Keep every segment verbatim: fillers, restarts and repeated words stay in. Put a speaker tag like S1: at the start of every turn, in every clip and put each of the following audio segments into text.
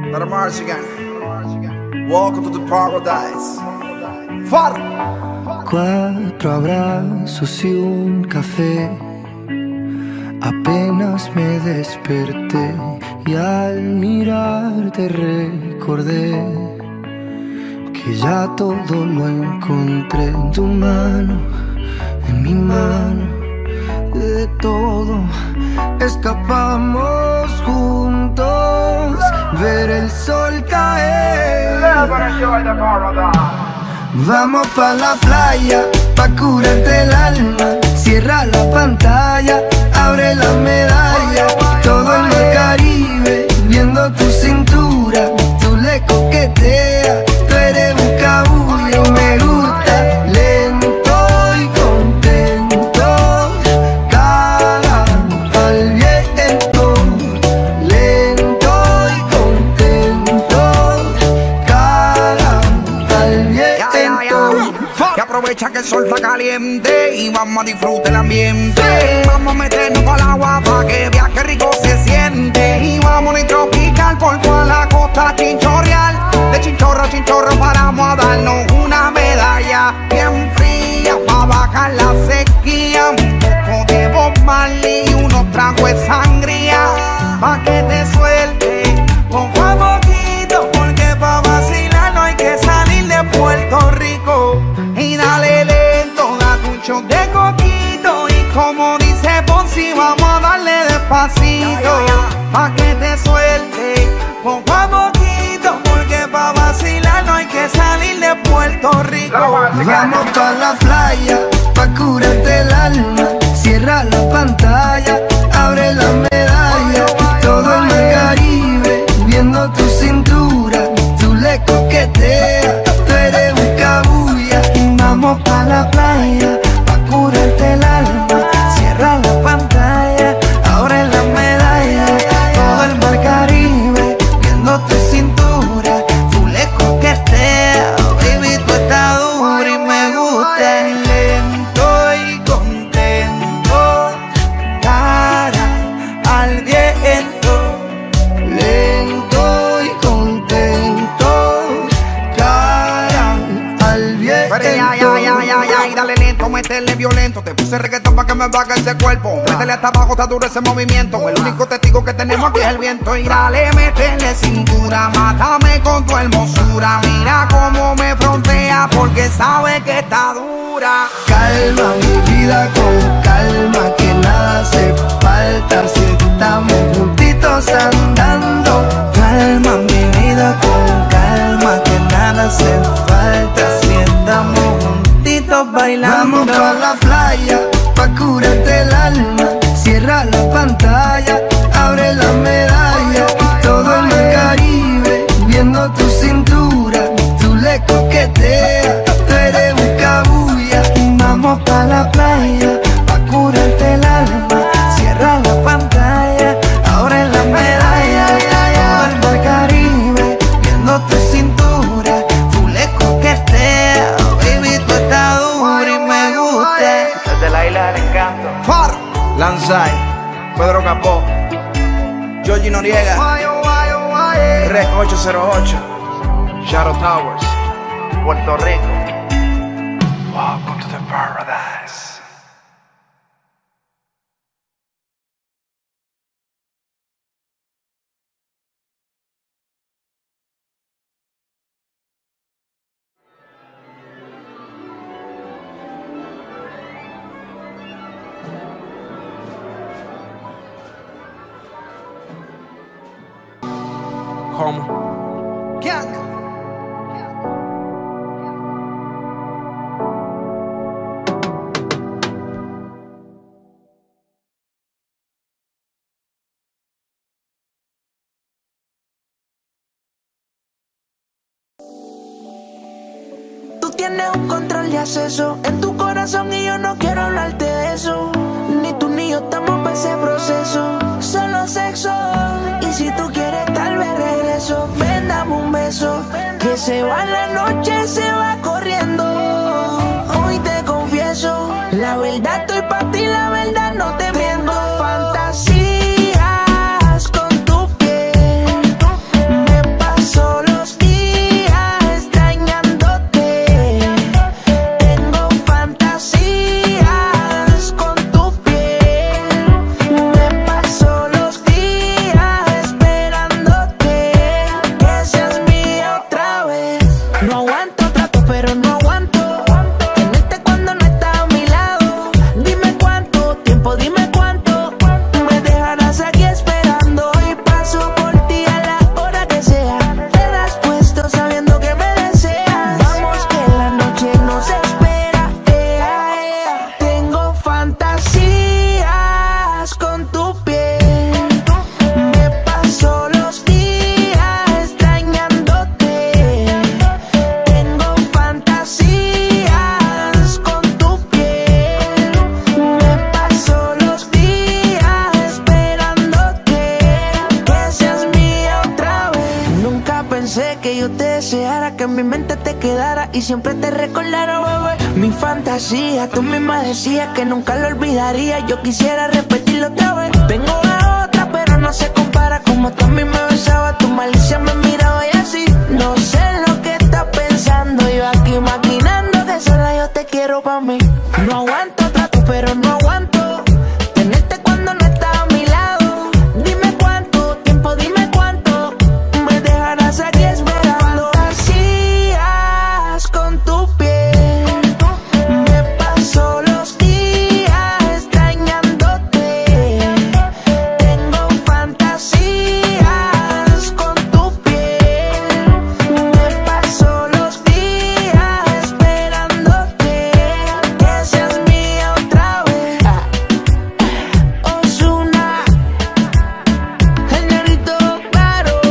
S1: Not a Mars again. Welcome to the paradise. Far.
S2: Cuatro abrazos y un café. Apenas me desperté y al mirarte recordé que ya todo lo encontré en tu mano, en mi mano. De todo escapamos juntos, ver el sol caer. Vamos pa' la playa, pa' curarte el alma. Cierra la pantalla, abre la medalla. Todo el mar Caribe, viendo tu cintura. Tú le coqueteas, tú eres buscabulla y me gusta. Lento y contento, cara al viento. Lento y contento, cara al viento.
S1: Que aprovecha que el sol está caliente y vamos a disfrutar el ambiente. Vamos a meternos para el agua para que veas que rico se siente. Y vamos a tropical por toda la costa chinchorreal. De chinchorro a chinchorro paramos a darnos una medalla bien fría para bajar la sequía. Un poco de Bob Marley y unos tragos de sangría pa' que te suelte poco a poquito, porque pa' vacilar no hay que salir de Puerto Rico. Y dale lento, date un shot de coquito. Y como dice Fonsi, vamos a darle despacito pa' que te suelte poco a poquito, porque pa' vacilar no hay que salir de Puerto Rico.
S2: Vamos pa' la playa, pa' curarte el alma. Cierra la pantalla, abre la medalla. Todo el mar Caribe, viendo tu cintura. Tú le coqueteas, tú eres buscabulla. Vamos pa' la playa, pa' curarte el alma. Cierra la pantalla, abre la medalla. Todo el mar Caribe, viendo tu cintura. Tú le coqueteas, baby, tú estás dura y me gusta. Lento y contento, cara al viento. Lento y contento, cara al viento.
S1: Pero ya, ya, ya, ya, ya, y dale lento, métele violento. Te puse reggaetón pa' que me baje ese cuerpo. Métele hasta abajo, está duro ese movimiento. El único testigo que tenemos aquí es el viento. Y dale, métele cintura, mátame con tu hermosura. Mira cómo me frontea, porque sabe que está dura.
S2: Calma mi vida con calma, que nada hace falta si estamos juntitos andando. Calma mi vida con calma, que nada hace falta si estamos juntitos bailando. Vamos pa' la playa, pa' curarte el alma. Cierra la pantalla, abre la medalla. Todo el mar Caribe, viendo tu cintura. Tú le coqueteas, tú eres buscabulla. Vamos pa' la playa, pa' curarte el alma. Cierra la pantalla, abre la medalla. Todo el mar Caribe, viendo tu cintura. Tú le coqueteas, baby, tú estás dura y me gusta.
S3: Desde la isla del encanto.
S1: Far, Lanzai, Pedro Capó, Georgie Noriega, Rec ocho cero ocho, Shadow Towers,
S3: Puerto Rico.
S1: Welcome to the paradise. ¿Cómo? ¿Qué hago?
S4: Tú tienes un control de acceso en tu corazón y yo no quiero hablarte de eso. Ni tú ni yo estamos para ese proceso. Solo sexo. Y si tú quieres tal vez regreso. Ven, dame un beso. Que se va la noche, se va corriendo. Hoy te confieso, la verdad estoy pa' ti, la verdad no te miento. Fantasías con tu piel me yo te deseara, que en mi mente te quedara y siempre te recordara, bebé. Mi fantasía, tú misma decías que nunca lo olvidaría. Yo quisiera repetirlo otra vez. Vengo de otra, pero no se compara. Como tú a mí me besabas, tu malicia me miraba y así. No sé lo que estás pensando, yo aquí maquinando que sola yo te quiero pa' mí. No aguanto trato, pero no aguanto tenerte cuando no estás a mi lado. Dime cuánto tiempo, dime cuánto me dejarás aquí esperando. Fantasías con tu piel, me paso los días extrañándote. Tengo fantasías con tu piel, me paso los días esperándote. Que seas mía otra vez. Ozuna, el negrito claro,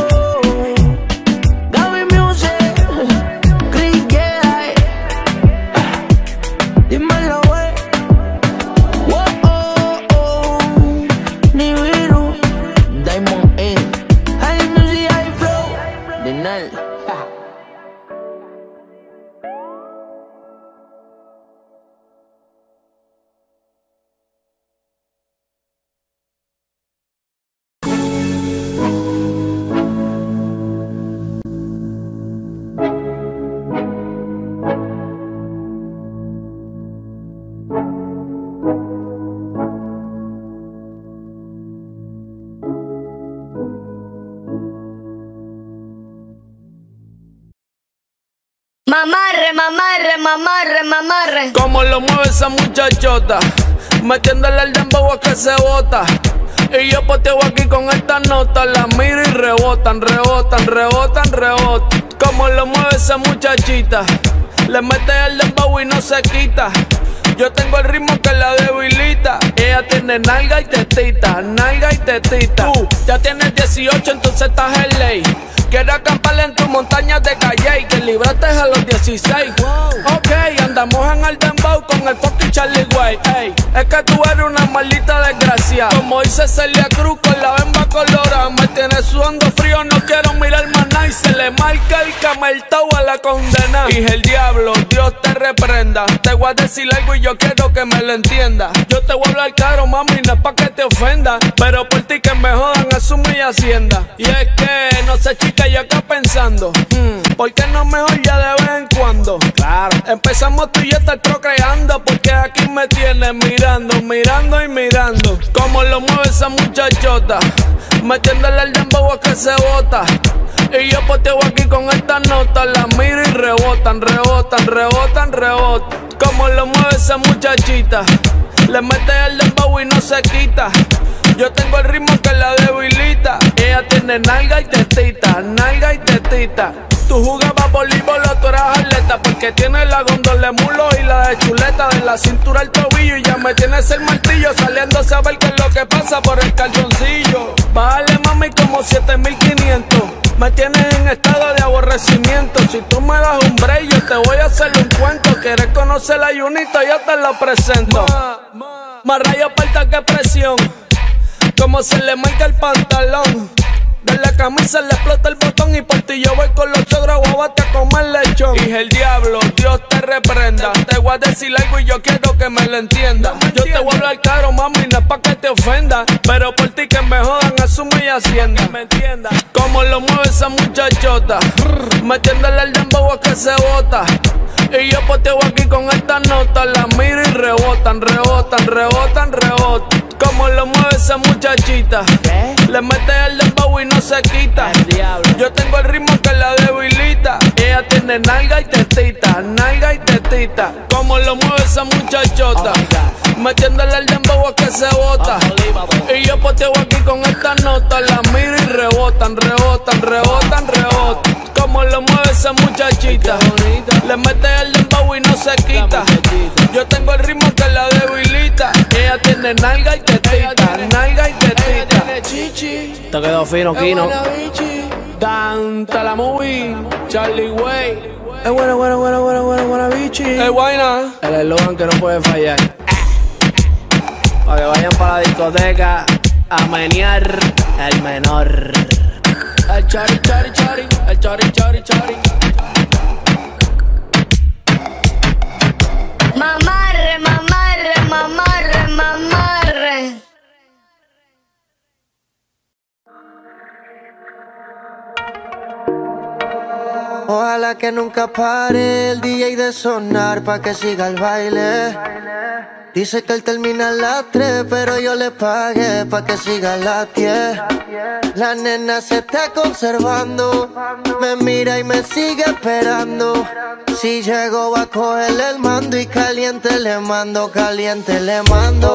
S4: Gaby Music, Chris Jedi. Dímelo, wey. Wow, oh, oh. Nibiru, Diamond A, High Music, High Flow, Denal.
S5: Mamarre, mamarre, mamarre, mamarre.
S6: Como lo mueve esa muchachota, metiéndole el dembow a que se bota. Y yo poteo aquí con estas notas, las miro y rebotan, rebotan, rebotan, rebotan. Como lo mueve esa muchachita, le mete el dembow y no se quita. Yo tengo el ritmo que la debilita. Ella tiene nalga y tetita, nalga y tetita. Tú ya tienes dieciocho, entonces estás en ley. Quiero acampar en tu montaña de calle y que libraste a los dieciséis. Wow. Ok, andamos en el dembow con el fucking Charlie Way. Ey, es que tú eres una maldita desgracia. Como dice Celia Cruz con la bemba colorada. Me tienes sudando frío, no quiero mirar más nada. Y se le marca el cameltao a la condena. Y el diablo, Dios te reprenda. Te voy a decir algo y yo quiero que me lo entiendas. Yo te voy a hablar claro, mami, no es pa' que te ofenda. Pero por ti que me jodan, asume y hacienda. Y es que, no sé, chica, yo acá pensando, hmm, ¿por qué no mejor ya de vez en cuando? Claro, empezamos tú y yo a estar procreando, porque aquí me tienes mirando, mirando y mirando. Como lo mueve esa muchachota, metiéndole el dembow a que se bota. Y yo poteo aquí con estas notas, las miro y rebotan, rebotan, rebotan, rebotan. Como lo mueve esa muchachita, le mete el dembow y no se quita. Yo tengo el ritmo que la debilita. Ella tiene nalga y tetita, nalga y tetita. Tú jugabas voleibol o tú eras atleta, porque tienes la gondola de mulo y la de chuleta. De la cintura al tobillo y ya me tienes el martillo, saliendo a saber qué es lo que pasa por el calzoncillo. Bájale, mami, como siete mil quinientos. Me tienes en estado de aborrecimiento. Si tú me das un break, yo te voy a hacer un cuento. ¿Quieres conocer la Junita? Yo te lo presento. Más rayo falta que presión, como se le marca el pantalón. De la camisa le explota el botón y por ti yo voy con los ogros guabate a comer lechón. Y el diablo, Dios te reprenda. Te voy a decir algo y yo quiero que me lo entiendas. Yo te voy a hablar claro, mami, no es pa' que te ofenda. Pero por ti que me jodan, asume y hacienda. ¿Me entiendas? Como lo mueve esa muchachota, metiéndole el dembow a que se bota. Y yo poteo aquí con estas notas, las miro y rebotan, rebotan, rebotan, rebotan. Como lo mueve esa muchachita, ¿qué? Le mete el dembow y no se quita. Yo tengo el ritmo que la debilita. Ella tiene nalga y tetita, nalga y tetita. Como lo mueve esa muchachota, oh, metiéndole el dembow a que se bota. Y yo poteo aquí con estas notas, las miro y rebotan, rebotan, rebotan, rebotan. Como lo mueve esa muchachita, le mete el dembow y no se quita. Yo tengo el ritmo que la debilita. Ella tiene nalga y tetita, nalga y tetita. Te quedó fino, Kino. Dante la movie, Charlie Way.
S4: Es bueno, bueno, bueno, bueno, bueno, buena bichi.
S6: Es buena.
S4: El eslogan que no puede fallar. Para que vayan para la discoteca a menear el menor. El
S6: Chari, chari, chari, el chari, chari, chari.
S5: Mamarre, mamarre, mamarre, mamarre.
S2: Ojalá que nunca pare el D J de sonar pa' que siga el baile. Dice que él termina a las tres, pero yo le pagué pa' que siga a las diez. La nena se está conservando, me mira y me sigue esperando. Si llego va a cogerle el mando y caliente le mando, caliente le mando.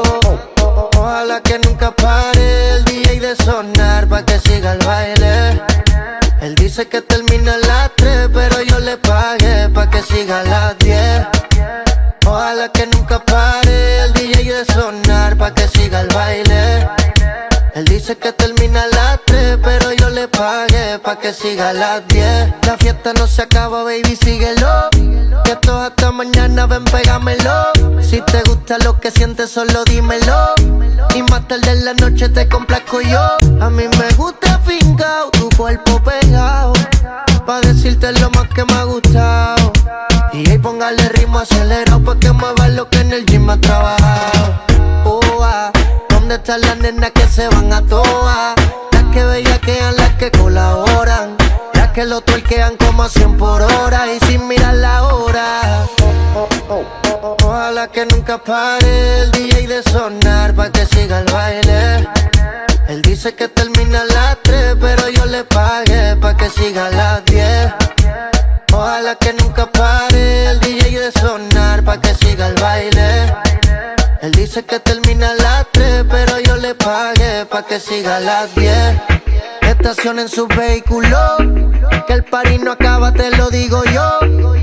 S2: Ojalá que nunca pare el D J de sonar pa' que siga el baile. Él dice que termina a las tres, pero yo le pagué pa' que siga a las diez. Ojalá que nunca pare el D J de sonar pa' que siga el baile. Él dice que termina a las tres, pero yo le pagué pa' que siga a las diez. La fiesta no se acaba, baby, síguelo. Que esto hasta mañana, ven, pégamelo. Si te gusta lo que sientes, solo dímelo. Y más tarde en la noche te complazco yo. A mí me gusta fincao, tu cuerpo pegado, pa' decirte lo más que me ha gustado. Y ahí póngale ritmo acelerado pa' que mueva lo que en el gym ha trabajado. Oh, ah, ¿dónde están las nenas que se van a toa? Las que bellaquean, las que colaboran, las que lo tuerquean como a cien por hora y sin mirar la hora. Oh, oh, oh, oh. Ojalá que nunca pare el D J de sonar pa' que siga el baile. Él dice que termina a las tres, pero yo le pagué pa' que siga a las diez. Ojalá que nunca pare el D J de sonar pa' que siga el baile. Él dice que termina a las tres, pero yo le pagué pa' que siga a las diez. Estacionen su vehículo, que el party no acaba, te lo digo yo.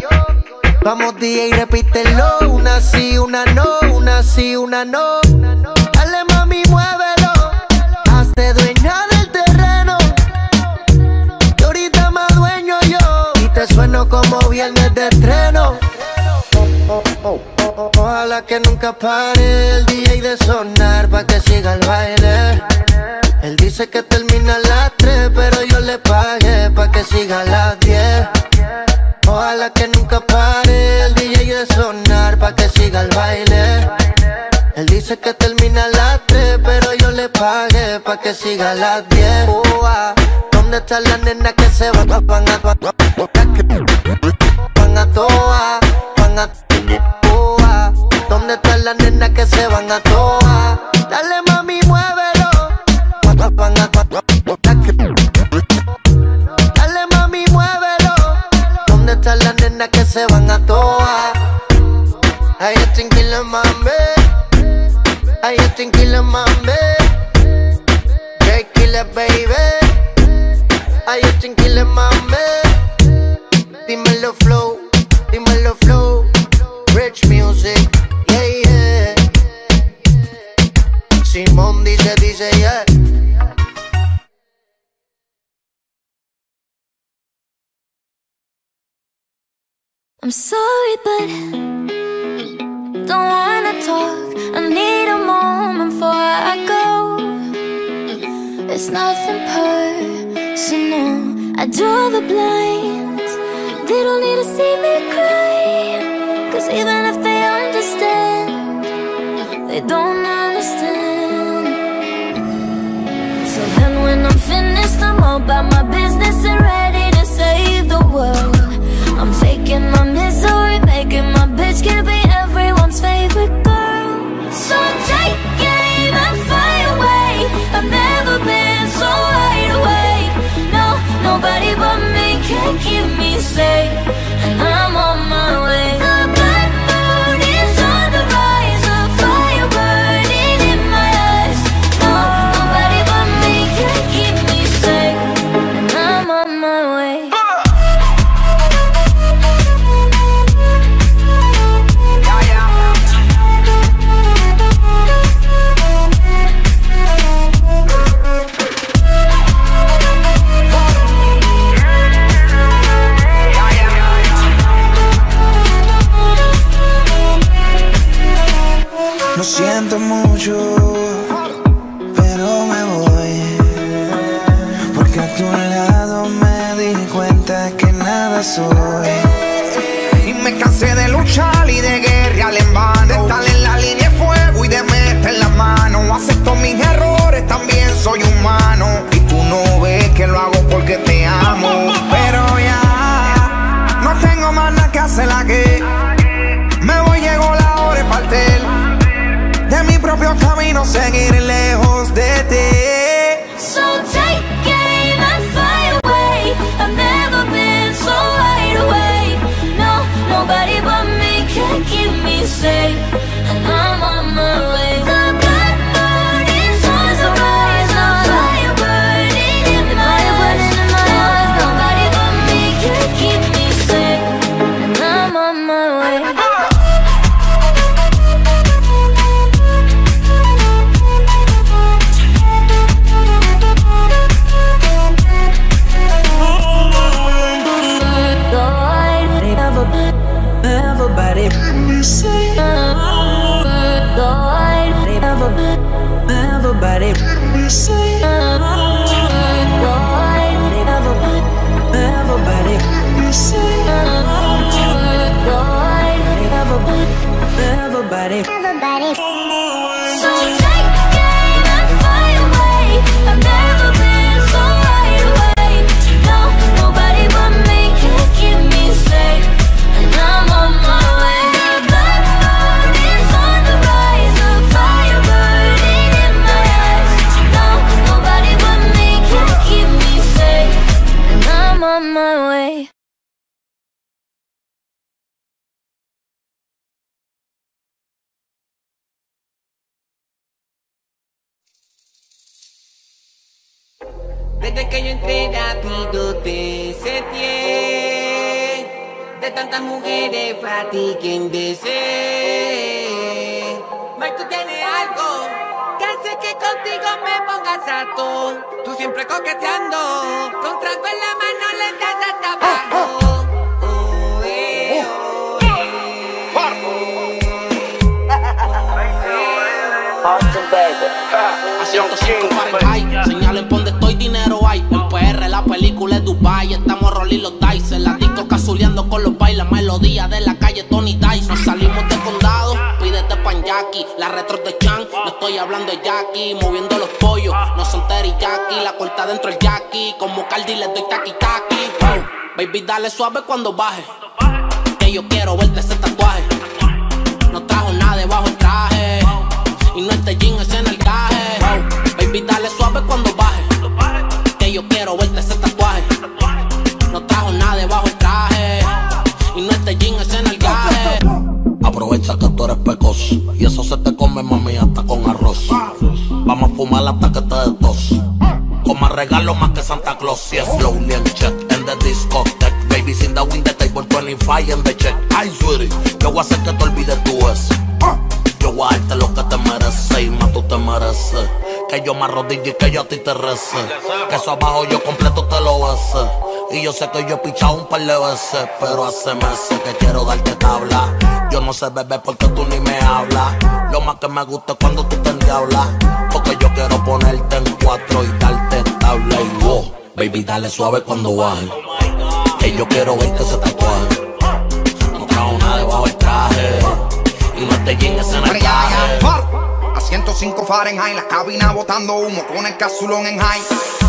S2: Vamos D J, repítelo, una sí, una no, una sí, una no. Dale mami, muévelo, hazte dueña del terreno, que ahorita me adueño yo y te sueno como viernes de estreno. Oh, oh, oh, oh. Ojalá que nunca pare el D J de sonar pa' que siga el baile. Él dice que termina a las tres, pero yo le pagué pa' que siga a las diez. Ojalá que nunca pare el D J de sonar pa' que siga el baile. Él dice que termina a las tres, pero yo le pagué pa' que siga a las diez. Oh, ah, ¿dónde están las nenas que se van, van a, van a, van a toa, van a, oh, ah, ¿dónde están las nenas que se van a toa? Dale mami, muévelo, van a, dale mami, muévelo. ¿Dónde están las nenas que se van a toa? Ay, yo tranquila, mami. Ay, yo tranquila, mami. J Killer, baby. Ay, yo tranquila, mami. Dímelo flow, dímelo flow. Rich music, yeah, yeah. Simón dice, dice, yeah.
S7: I'm sorry, but don't wanna talk. I need a moment before I go. It's nothing personal. I draw the blinds. They don't need to see me cry, 'cause even if they understand, they don't understand. So then when I'm finished, I'm all about my business and ready to save the world. I'm faking my misery, making my bitch can be everyone's favorite girl. So take aim and fly away. I've never been so wide awake. No, nobody but me can keep me safe, and I'm on my way. The bad moon is on the rise, a fire burning in my eyes. No, nobody but me can keep me safe, and I'm on my way.
S1: Lo siento mucho, pero me voy, porque a tu lado yo soy. Y me cansé de luchar y de guerrear en vano, de estar en la línea de fuego y de meter la mano. Acepto mis errores, también soy humano. Y tú no ves que lo hago porque te amo. Pero ya no tengo más nada que hacer aquí. Me voy, llegó la hora de partir de mi propio camino, seguir lejos de ti.
S7: So take aim and fly away. I've never been so wide awake. No, nobody but me can keep me safe. And I'm on my way. The blood burning suns are rise. The fire burning in my eyes. No, nobody but me can keep me safe. And I'm on my way.
S4: Everybody, everybody, everybody, everybody.
S7: So take aim and fly away. I've never been so wide awake. No, nobody but me can keep me safe. And I'm on my way. The blood burning on the rise. The fire burning in my eyes. No, nobody but me can keep me safe. And I'm on my way.
S8: Desde que yo entré rápido te setié. De tantas mujeres para ti quien desee. Mike, tú tienes algo que hace que contigo me pongas harto. Tú siempre coqueteando, con trago en la mano le das hasta abajo. Oh, eh, oh, eh.
S9: A ciento cinco Fahrenheit, señalen por donde estoy, dinero hay. En P R la película es Dubai, estamos rolling los dice. En la disco cazuleando con los bailes, melodía de la calle Tony Dice. Nos salimos de condado, pídete pan Jackie. La retro de Chan, no estoy hablando de Jackie. Moviendo los pollos, no son teriyaki. La corta dentro el Jackie, como Cardi le doy taqui taqui. Oh, baby dale suave cuando baje, que yo quiero verte ese tatuaje. No trajo nada debajo el traje, y no este jean, ese nalgaje. Wow, baby, dale suave cuando baje, que yo quiero verte ese tatuaje. No trajo nada debajo el traje, y no este jean, ese nalgaje.
S10: Aprovecha que tú eres pecoso, y eso se te come, mami, hasta con arroz. Vamos a fumar hasta que te des tos. Con más regalos más que Santa Claus. Yes, slowly and check in the discotheque. Baby, sin the win the table, twenty-five in the check. Ay, sweetie, yo voy a hacer que te olvides tú eso. Yo voy a darte lo que te mereces y más tú te mereces. Que yo me arrodille y que yo a ti te rece. Que eso abajo yo completo te lo bese. Y yo sé que yo he pichado un par de veces, pero hace meses que quiero darte tabla. Yo no sé beber porque tú ni me hablas. Lo más que me gusta es cuando tú te endiablas, porque yo quiero ponerte en cuatro y darte tabla. Y wow, baby, dale suave cuando baje, que yo quiero verte ese tatuaje. No trajo nada debajo del traje, y no te llenes en el traje.
S1: A ciento cinco Fahrenheit, la cabina botando humo con el casulón en high.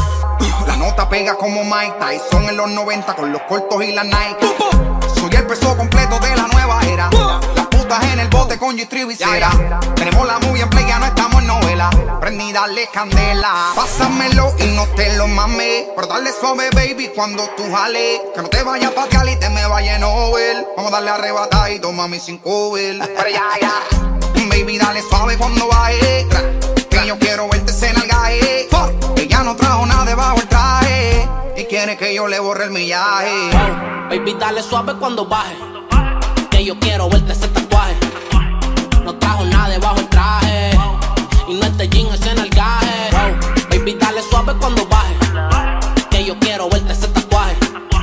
S1: La nota pega como Mike Tyson en los noventa con los cortos y las Nike. Soy el peso completo de la nueva era. Las putas en el bote con G-Tree visera. Tenemos la movie en play, ya no estamos en novela. Prendí, dale candela. Pásamelo y no te lo mames, pero dale suave, baby, cuando tú jales. Que no te vayas pa' Cali y te me vaya en Over. Vamos a darle arrebatadito, mami, sin cover. Pero ya, ya, baby, dale suave cuando baje, que yo quiero verte en el gaje. Ella no trajo nada debajo el traje y quiere que yo le borre el millaje.
S9: Oh, baby, dale suave cuando baje, que yo quiero verte ese tatuaje. No trajo nada debajo el traje, y no este jean, ese nalgaje. Oh, baby, dale suave cuando baje, que yo quiero verte ese tatuaje.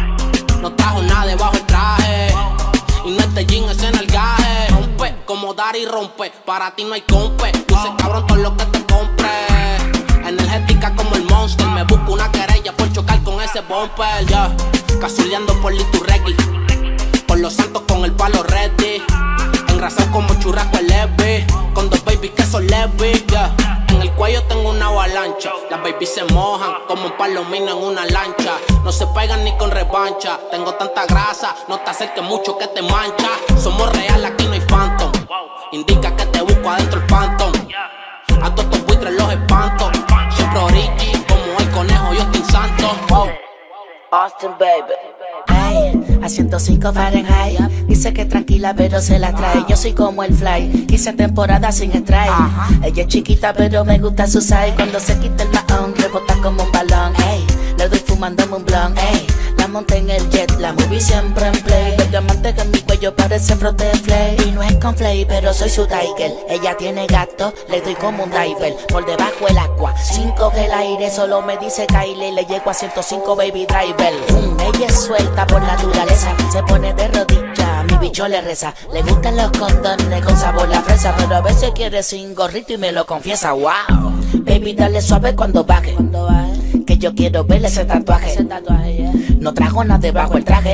S9: No trajo nada debajo el traje, y no este jean, ese nalgaje. Rompe, como dar y rompe, para ti no hay compe. Dice cabrón todo lo que te compre. Energética como el Monster, me busco una querella por chocar con ese ese bumper, ya. Cazuleando por Liturregui. Por los santos con el palo ready. Engrasado como churrasco el Levi. Con dos babies que son Levi, yeah. En el cuello tengo una avalancha. Las babies se mojan como un palomino en una lancha. No se pegan ni con revancha. Tengo tanta grasa, no te acerques mucho que te mancha. Somos real, aquí no hay phantom. Indica que te busco adentro el phantom. A todos estos buitres los espanto. Siempre origi, como el conejo yo estoy santo. Wow.
S11: Austin, baby. Hey, a ciento cinco Fahrenheit. Dice que tranquila pero se la trae. Yo soy como el fly, quince temporadas sin strike. Ella es chiquita pero me gusta su size. Cuando se quita el mahón rebota como un balón. Hey, le doy fumándome un blunt. Hey, la monté en el jet, la movie siempre en play. Los diamantes que en mi cuello parece frote de flay. Y no es con flay pero soy su tiger. Ella tiene gato, le doy como un diver. Por debajo el agua, cinco que el aire. Solo me dice Kylie, le llego a ciento cinco baby driver. mm, Ella es suelta por naturaleza. Se pone de rodilla, mi bicho le reza. Le gustan los condones con sabor la fresa. Pero a veces quiere sin gorrito y me lo confiesa. Wow, baby dale suave cuando baje. Que yo quiero verle ese tatuaje. No trajo nada debajo el traje.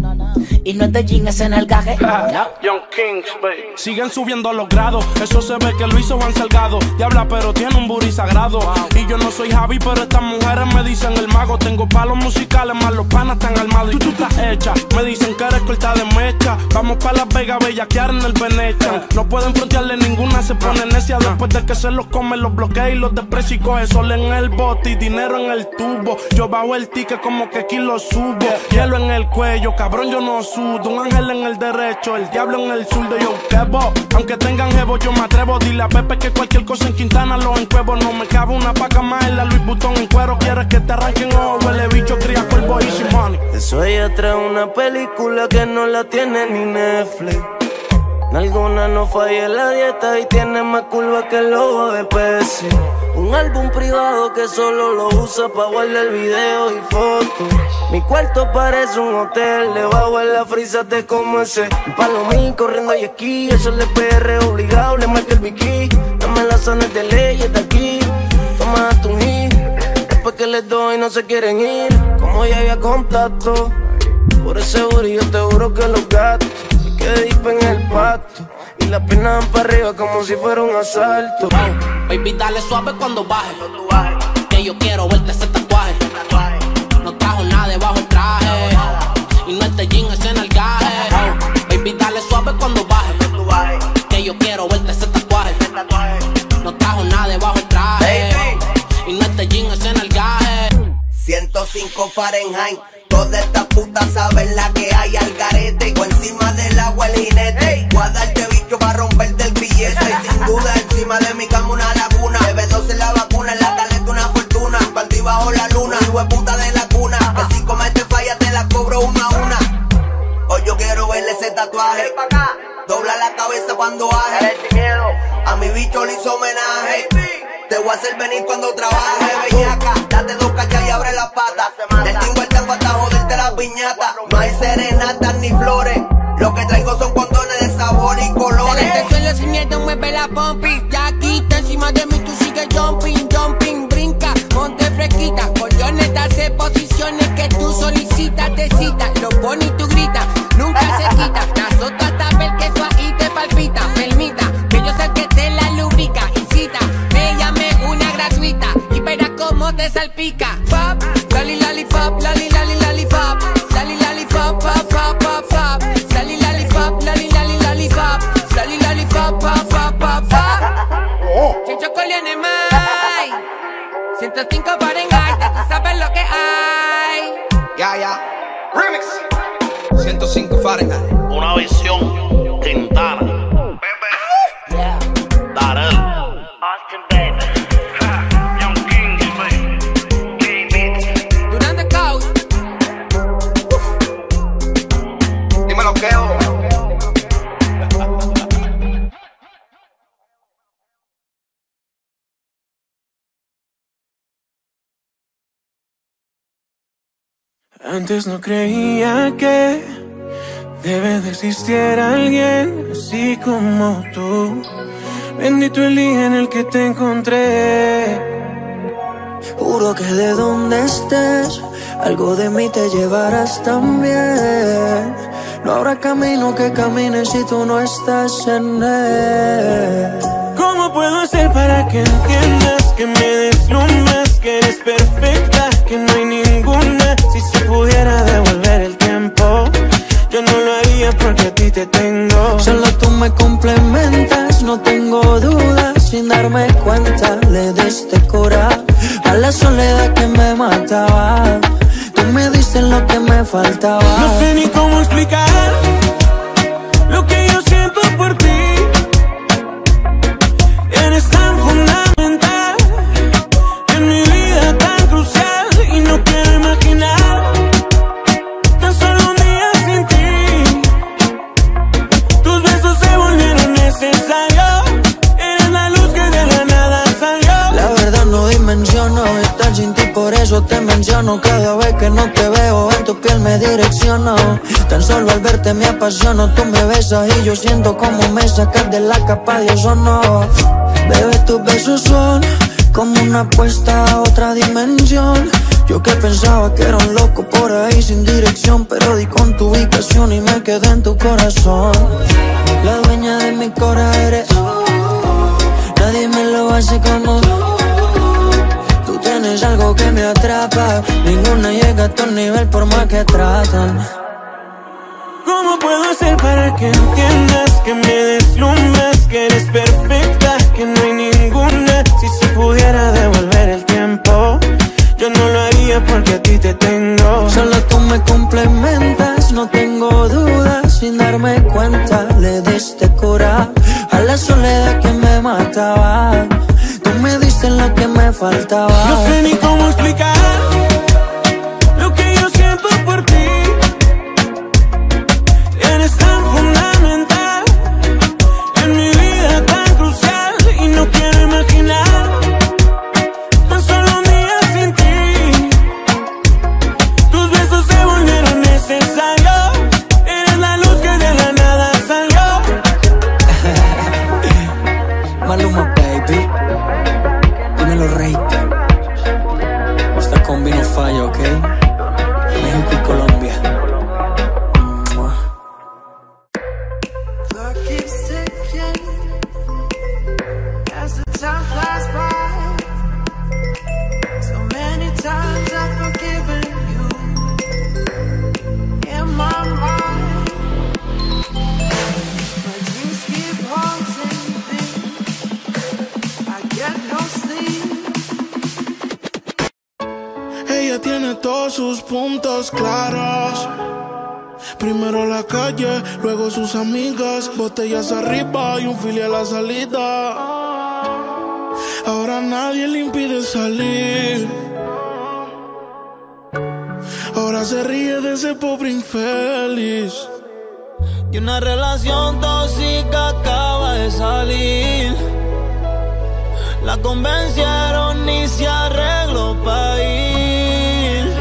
S11: Y no es de jean, es en el gaje. No.
S12: Young Kings, baby. Siguen subiendo los grados. Eso se ve que lo hizo Juan Salgado. Diabla, pero tiene un booty sagrado. Wow. Y yo no soy Javi, pero estas mujeres me dicen el mago. Tengo palos musicales, más los panas están armados. Y tú estás hecha. Me dicen que eres corta de mecha. Vamos pa' Las Vegas, bellaquear en el Venetian. No pueden frontearle ninguna, se pone necia. Después de que se los come, los bloquea y los desprecia. Y coge sol en el bote y dinero en el tubo. Yo bajo el ticket como que aquí lo subo. Hielo en el cuello, cabrón, yo no sudo. Un ángel en el derecho, el diablo en el zurdo. Yo quebo, aunque tengan jevo, yo me atrevo. Dile a Pepe que cualquier cosa en Quintana lo encuevo. No me cabe una paca más en la Louis Vuitton en cuero. Quieres que te arranquen ojo, huele bicho, cría cuervo y sin money.
S2: Eso ella trae una película que no la tiene ni Netflix. Alguna no falla la dieta y tiene más curva que el logo de Pepsi. Un álbum privado que solo lo usa pa' guardar videos y fotos. Mi cuarto parece un hotel, debajo en la frisa te como ese palomín corriendo y esquí. Eso le P R obligado, le marca el bikini. Dame las zonas de ley, está aquí. Toma tu hit, después que les doy no se quieren ir. Como ya había contacto, por ese booty yo te juro que los gatos que deep en el pasto y la pierna van para arriba como si fuera un asalto.
S9: Oh, baby, dale suave cuando baje. Que yo quiero verte ese tatuaje. No trajo nada debajo el traje. Y no es de jean, es en el gaje. Oh, baby, dale suave cuando baje. Que yo quiero verte ese tatuaje. No trajo nada debajo el traje. Y no es de jean, es en el gaje.
S13: ciento cinco Fahrenheit. Todas estas putas saben la que hay al garete. O encima del agua el jinete. Voy a darte bicho para romperte el billete. Y sin duda encima de mi cama una laguna. Bebe doce la vacuna, en la caleta una fortuna. Partí bajo la luna, hijo puta de la cuna. Que si cometes falla te la cobro una a una. Hoy yo quiero verle ese tatuaje. Dobla la cabeza cuando baje. A mi bicho le hizo homenaje. Te voy a hacer venir cuando trabaje, bellaca. Date dos cachas y abre las patas. Del tingo el tango hasta joderte la piñata. No hay serenatas ni flores. Lo que traigo son condones de sabor y colores.
S8: Desde el suelo sin miedo mueve la pompi. Ya quita encima de mí tú sigues jumping, jumping. Brinca, ponte fresquita. Collones, hace posiciones que tú solicitas, te citas. Lo pone y tú gritas, nunca se quita. La azota hasta ver que eso ahí te palpita. Permita, que yo sé que te la lubrica. Incita, me llame una gratuita y verás cómo te salpica. Pop, lali lali pop, lali lali lali pop. Lali lali pop, pop, pop, pop, pop. Lali lali pop, lali lali lali pop. Lali lali pop, pop, pop, pop, pop. Chicho Colione Mai. ciento cinco Fahrenheit, ya tú sabes lo que hay.
S13: Ya, ya. Remix. ciento cinco Fahrenheit.
S10: Una visión Quintana.
S11: Yeah.
S10: Darel.
S11: Austin, baby.
S10: Young Kings, baby. K-Beat.
S8: Durante the coast.
S13: Dímelo, Keo.
S14: Antes no creía que debe de existir alguien así como tú. Bendito el día en el que te encontré.
S2: Juro que de donde estés algo de mí te llevarás también. No habrá camino que camine si tú no estás en él.
S14: ¿Cómo puedo hacer para que entiendas, que me deslumbres, que eres perfecta, que no hay ninguna? Si se pudiera devolver el tiempo, yo no lo haría porque a ti te tengo.
S2: Solo tú me complementas, no tengo dudas. Sin darme cuenta le diste cura a la soledad que me mataba. Tú me diste lo que me faltaba.
S14: No sé ni cómo explicar lo que yo siento por ti. Eres tan fundamental en mi vida, tan crucial, y no quiero imaginar tan solo un día sin ti. Tus besos se volvieron necesarios. Eres la luz que de la nada salió.
S2: La verdad no dimensiono estar sin ti, por eso te menciono. Cada vez que no te veo en tu piel me direcciono. Tan solo al verte me apasiono. Tú me besas y yo siento como me sacas de la capa de ozono. Bebé, tus besos son como una apuesta a otra dimensión. Yo que pensaba que era un loco por ahí sin dirección, pero di con tu ubicación y me quedé en tu corazón. La dueña de mi corazón eres tú. Nadie me lo hace como tú. Tú tienes algo que me atrapa. Ninguna llega a tu nivel por más que tratan.
S14: ¿Cómo puedo hacer para que entiendas, que me deslumbres, que eres perfecta, que no hay ninguna? Si se pudiera devolver el tiempo, yo no lo haría porque a ti te tengo.
S2: Solo tú me complementas, no tengo dudas. Sin darme cuenta le diste cura a la soledad que me mataba. Tú me diste lo que me faltaba.
S14: No sé ni cómo explicar lo que yo siento por ti. Eres tan fundamental en mi vida, tan crucial, y no quiero imaginar tan solo un día sin ti. Tus besos se volvieron necesarios. Eres la luz que de la nada salió.
S2: Maluma, baby. Dímelo, rey. Esta combi no falla, ¿ok? México y Colombia.
S4: Time flies by. So many times I've forgiven you. In my mind, my dreams keep haunting me. I get no sleep.
S12: Ella tiene todos sus puntos claros. Primero la calle, luego sus amigas, botellas arriba y un fili a la salida. Ahora nadie le impide salir. Ahora se ríe de ese pobre infeliz.
S15: Y una relación tóxica acaba de salir. La convencieron y se arregló pa' ir.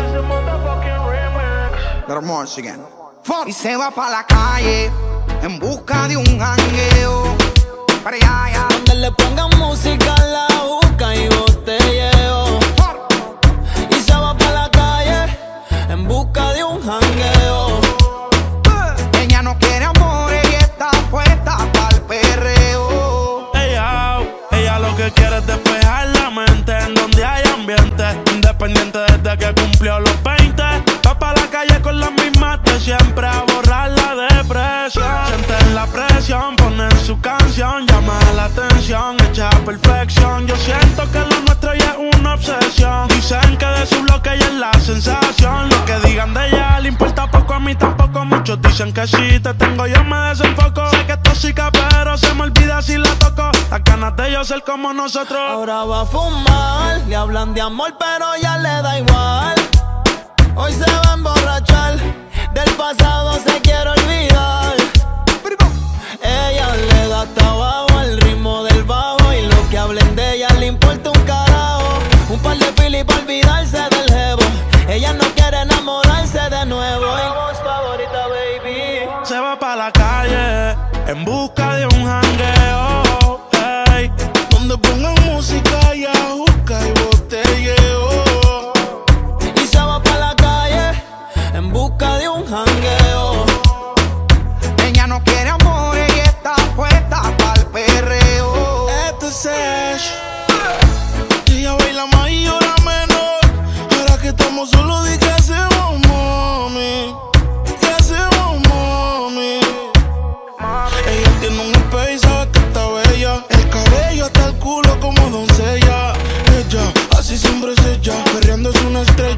S1: Y se va pa' la calle en busca de un jangueo. Para allá, allá.
S15: Donde le pongan música, la busca y botelleo. Y se va pa' la calle en busca de un jangueo.
S1: Ella no quiere amor, ella está puesta pa'l perreo.
S12: Ella, ella lo que quiere es despejar la mente en donde hay ambiente. Independiente desde que cumplió los veinte. Va pa' la calle con las mismas de siempre a borrar la depresión. Sienten la presión, ponen su canción, llama la atención, hecha a perfección. Yo siento que lo nuestro ya es una obsesión. Dicen que de su bloque ya es la sensación. Lo que digan de ella le importa poco, a mí tampoco. Muchos dicen que si te tengo yo me desenfoco. Sé que es tóxica pero se me olvida si la toco. Las ganas de yo ser como nosotros.
S15: Ahora va a fumar, le hablan de amor pero ya le da igual. Hoy se va a emborrachar, del pasado se quiere olvidar. Ella le da hasta abajo al ritmo del bajo. Y lo que hablen de ella le importa un carajo. Un par de fili para olvidarse del jevo. Ella no quiere enamorarse de nuevo. Y voz favorita, baby.
S12: Se va pa' la calle en busca de un jangueo, hey, donde pongan música y ajuca y botelleo.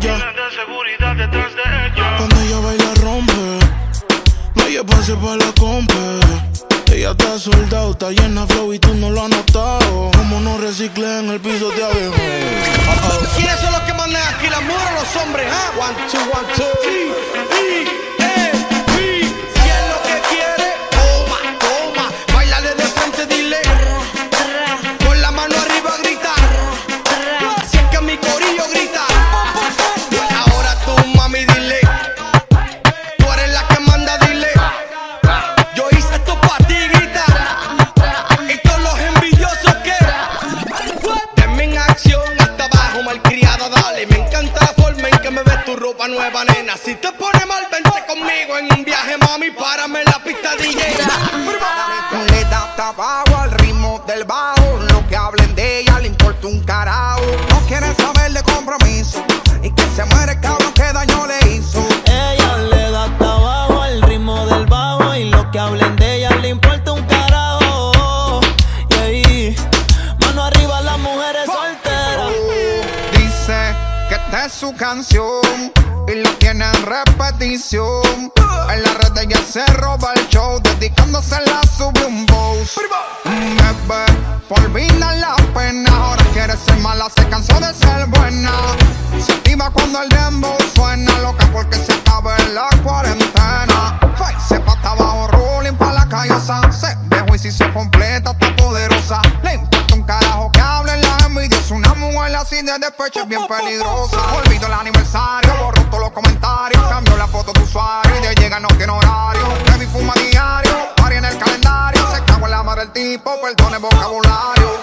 S12: ella. De seguridad detrás de ella. Cuando ella baila rompe, no hay espacio para la compa. Ella está soldado, está llena flow y tú no lo has notado. Como no reciclé en el piso de abajo.
S16: ¿Quiénes son los que mandan aquí, las mujeres o los hombres? ¿Ah? One, two, one, two. Sí, sí, eh, sí. Si es lo que quiere, toma, toma. Báilale de frente, dile. Con la mano arriba grita. Si es que mi corillo grita. Ahora tú, mami, dile. Tú eres la que manda, dile. Yo hice esto pa' ti, grita. Y todos los envidiosos que denme en acción hasta abajo, malcriada, dale. Me encanta la forma en que me ves tu ropa nueva, nena. Si te pone mal, vente conmigo en un viaje, mami. Párame en la pista D J.
S1: Le da tabaco al ritmo del bajo. Lo que hablen de ella le importa un carajo. No quiere saber de compromiso. Y que se muere el cabrón que daño le hizo.
S15: Ella le da tabaco al ritmo del bajo. Y lo que hablen de ella le importa un carajo. Y ahí, mano arriba las mujeres solteras.
S1: Dice que esta es su canción y lo tiene en repetición. En la red ella se roba el show, dedicándose la sube un boss. Bebé, por olvidar la pena, ahora quiere ser mala, se cansó de ser buena. Se activa cuando el dembow suena, loca porque se acaba la cuarentena. Hey, se pata abajo, rolling pa' la callosa. Se dejó y si se completa, está poderosa. Le importa un carajo que hablen las envidias. Una mujer así de despecho es bien peligrosa. Olvido el aniversario, borró todos los comentarios. Cambió la foto de usuario y de llega no tiene horario. Baby fuma diario, pari en el calendario. Se cagó en la madre del tipo, perdone vocabulario.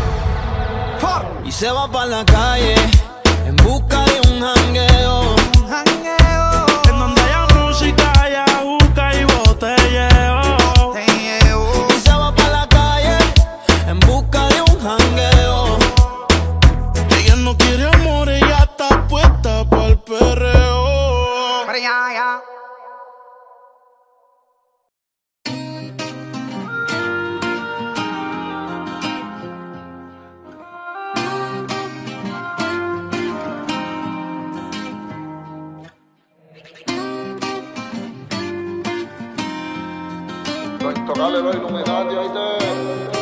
S15: Y se va pa' la calle en busca de un jangueo.
S12: En donde haya música, haya juca y botelleo.
S15: Y se va pa' la calle en busca de un jangueo.
S12: Ella no quiere amor, ella está puesta pa'l perreo.
S1: Pero ya, ya.
S17: Los intocables, los Illuminati, ahí te...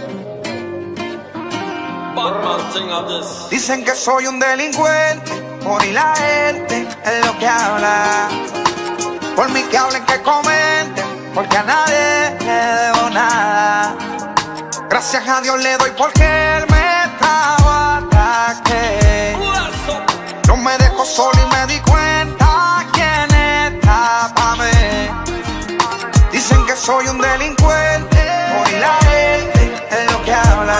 S1: Dicen que soy un delincuente, por y la gente es lo que habla. Por mí que hablen, que comenten, porque a nadie le debo nada. Gracias a Dios le doy porque él me trajo hasta que no me dejó solo y me di cuenta quién está pa' mí. Dicen que soy un delincuente, por y la gente es lo que habla.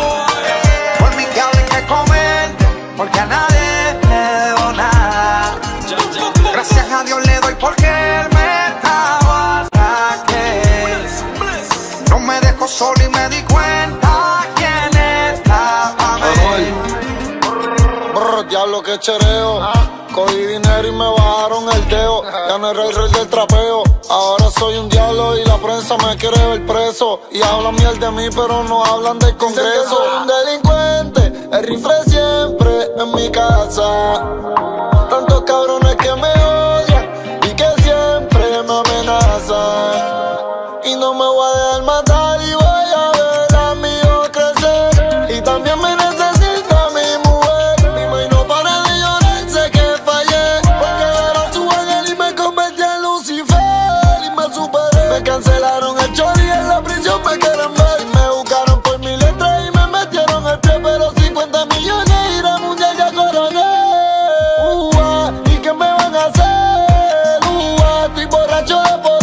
S1: Por mí que hablen, que comenten, porque a nadie le debo nada. Gracias a Dios le doy porque él me trajo hasta que no me dejó solo y me di cuenta quién está pa' mí.
S17: Brr, diablo que chereo. Cogí dinero y me bajaron el dedo. Ya no era el rey del trapeo. Ahora soy un diablo y la prensa me quiere ver preso. Y hablan miel de mí pero no hablan del Congreso. Soy un delincuente, el rifle siempre en mi casa. Tantos cabrones que me odian y que siempre me amenazan. Y no me voy a dejar matar y voy a ver a mi hijo crecer. Y también me necesita mi mujer. Mi mãe no para de llorar, sé que fallé. Porque era su ángel y me convertí en Lucifer. Y me superé. Me cancelaron el chori y en la prisión me quieren ver. Y me buscaron por mi letra y me metieron el pie. Pero cincuenta millones y la mundial ya coroné. Uh, ¿y qué me van a hacer? Uh, estoy borracho de poder.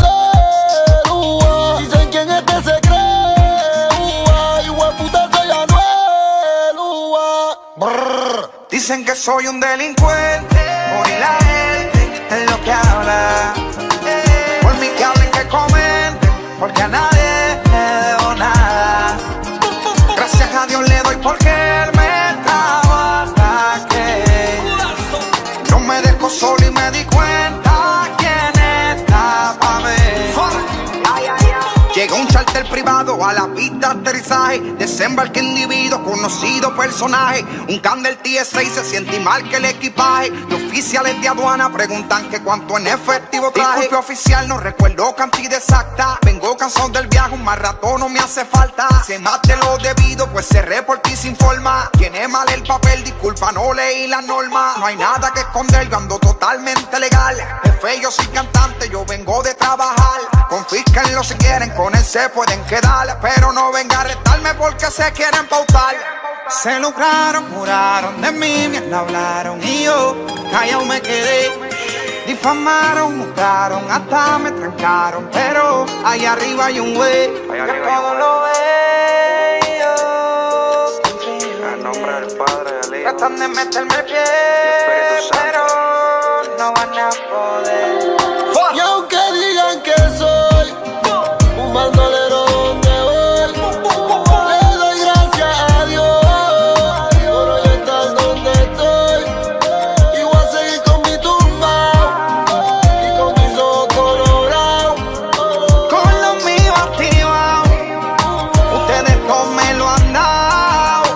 S17: Uh, dicen quién este se cree. Uh, y hueputa soy Anuel. Uh, brr.
S1: Dicen que soy un delincuente, por y la gente es lo que habla. Por mí que hablen, que comenten, porque a nadie le debo nada. Gracias a Dios le doy porque él me trajo hasta que no me dejó solo y me di cuenta quién está pa' mí. Llega un charte del privado a la pista de aterrizaje. Desembarque individuo, conocido personaje. Un Candel T S seis se siente mal que el equipaje. Los oficiales de aduana preguntan que cuánto en efectivo traje. Disculpe oficial, no recuerdo cantidad exacta. Vengo cansado del viaje, un más rato no me hace falta. Se mate lo debido, pues cerré por ti sin forma. Tiene mal el papel, disculpa, no leí la norma. No hay nada que esconder, yo ando totalmente legal. Jefe, yo soy cantante, yo vengo de trabajar. Confísquenlo si quieren, con él se pueden quedar. Pero no venga a retarme porque se quieren pautar. Se lucraron, juraron de mí, me hablaron y yo callado me quedé. Difamaron, buscaron, hasta me trancaron, pero allá arriba hay un güey que todo lo ve.
S3: En nombre del Padre, del Hijo,
S1: tratan de meterme el pie, pero no van a poder.
S17: Y aunque digan que soy un bandolero donde voy, le doy gracias a Dios por hoy estar donde estoy. Y voy a seguir con mi tumbao y con mis ojos colorados,
S1: con los míos activados. Ustedes no me lo han dado.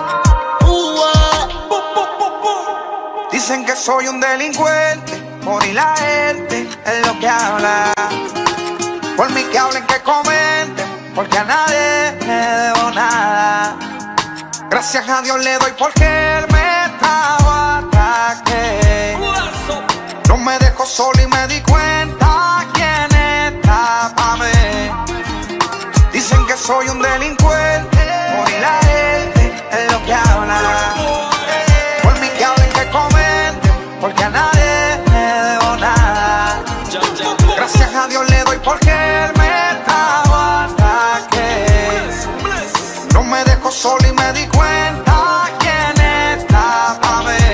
S1: Dicen que soy un delincuente, por y la gente es lo que habla. Por mí que hablen, que comenten, porque a nadie le debo nada. Gracias a Dios le doy porque él me trajo hasta que no me dejó solo y me di cuenta quién está pa' mí. Dicen que soy un delincuente, por y la gente es lo que habla. Por mí que hablen, que comenten, porque a nadie le debo nada. Gracias a Dios le doy porque él me trajo hasta que no me dejó solo y me di cuenta quién está pa' mí.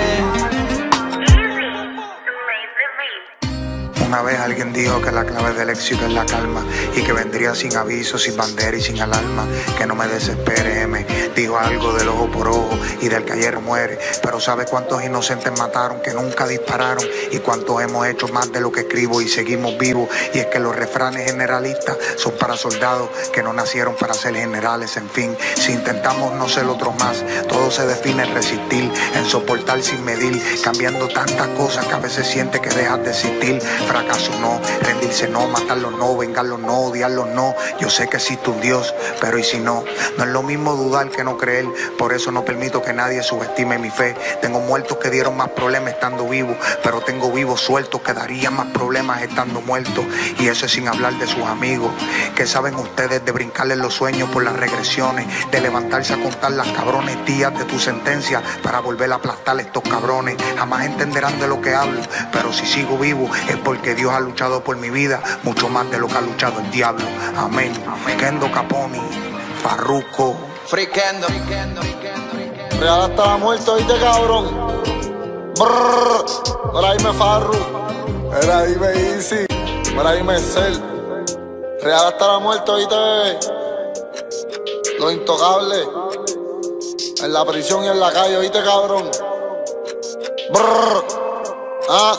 S18: Una vez alguien dijo que la clave del éxito es la calma y que vendría sin aviso, sin bandera y sin alarma. Que no me desespere, M. Dijo algo del ojo por ojo y del que ayer muere. Pero ¿sabe cuántos inocentes mataron que nunca dispararon? Y cuántos hemos hecho más de lo que escribo y seguimos vivos. Y es que los refranes generalistas son para soldados que no nacieron para ser generales. En fin, si intentamos no ser otros más, todo se define en resistir, en soportar sin medir, cambiando tantas cosas que a veces siente que dejas de existir. Fracaso no, rendirse no, matarlo no, vengarlo no, odiarlo no. Yo sé que existe un Dios, pero y si no, no es lo mismo dudar que no creer. Por eso no permito que nadie subestime mi fe. Tengo muertos que dieron más problemas estando vivos, pero tengo vivos sueltos que darían más problemas estando muertos. Y eso es sin hablar de sus amigos. ¿Qué saben ustedes de brincarles los sueños por las regresiones? De levantarse a contar las cabrones días de tu sentencia para volver a aplastar estos cabrones. Jamás entenderán de lo que hablo, pero si sigo vivo es porque Dios ha luchado por mi vida mucho más de lo que ha luchado el diablo. Amén. Kendo Caponi, Farruko,
S1: Friquendo.
S17: real hasta la muerte, oíste, cabrón. Brrr. Mira, dime Farru, mira, dime Easy, mira, dime Cel. Real hasta la muerte, oíste, bebé. Los intocables en la prisión y en la calle, oíste, cabrón. Brrr. Ah.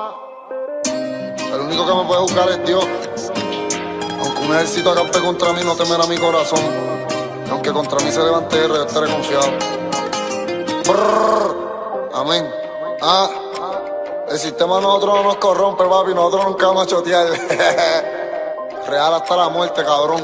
S17: El único que me puede juzgar es Dios. Aunque un ejército acampe contra mí, no temerá mi corazón. Y aunque contra mí se levante guerra, yo estaré confiado. Brrr. Amén. Ah. El sistema a nosotros no nos corrompe, papi. Nosotros nunca vamos a chotear. Real hasta la muerte, cabrón.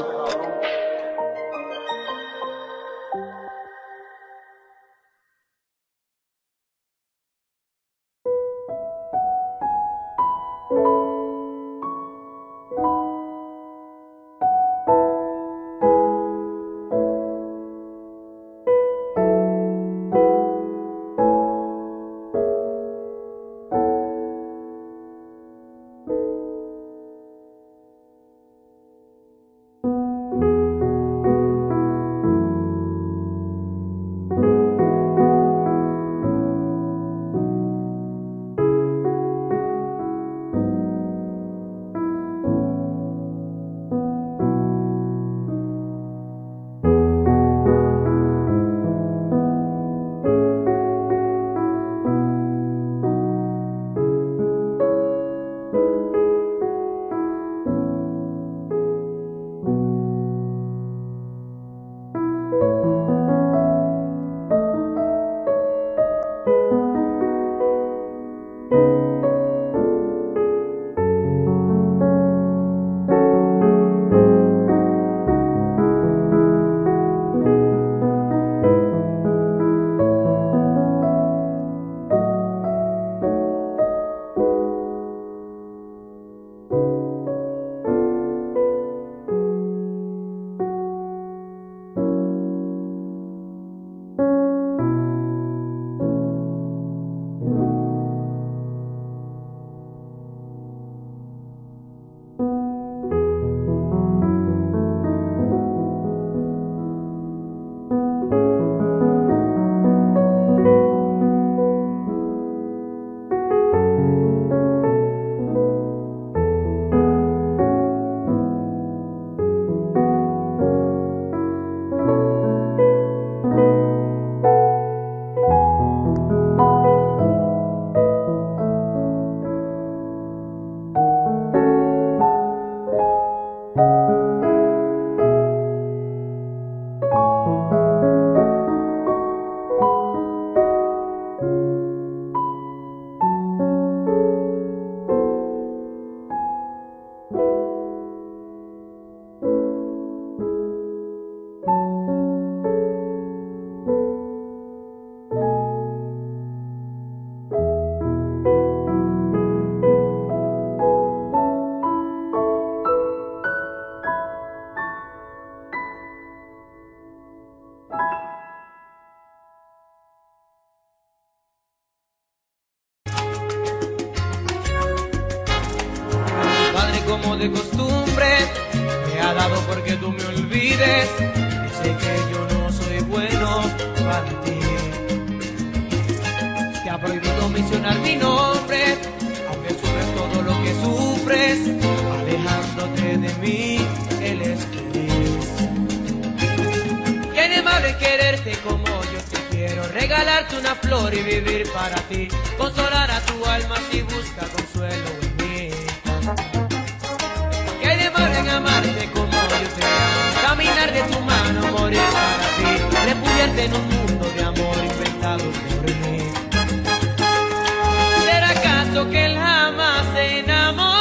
S19: como de costumbre me ha dado porque tú me olvides. Dice que yo no soy bueno para ti. Te ha prohibido mencionar mi nombre, aunque sufres todo lo que sufres. Alejándote de mí, él es feliz. ¿Qué de malo es quererte como yo te quiero? Regalarte una flor y vivir para ti. Consolar a tu alma si busca consuelo en mí. ¿Qué hay de malo en amarte como yo te amo? Caminar de tu mano, morir para ti. Refugiarte en un mundo de amor inventado por mí. ¿Será acaso que él jamás se enamoró?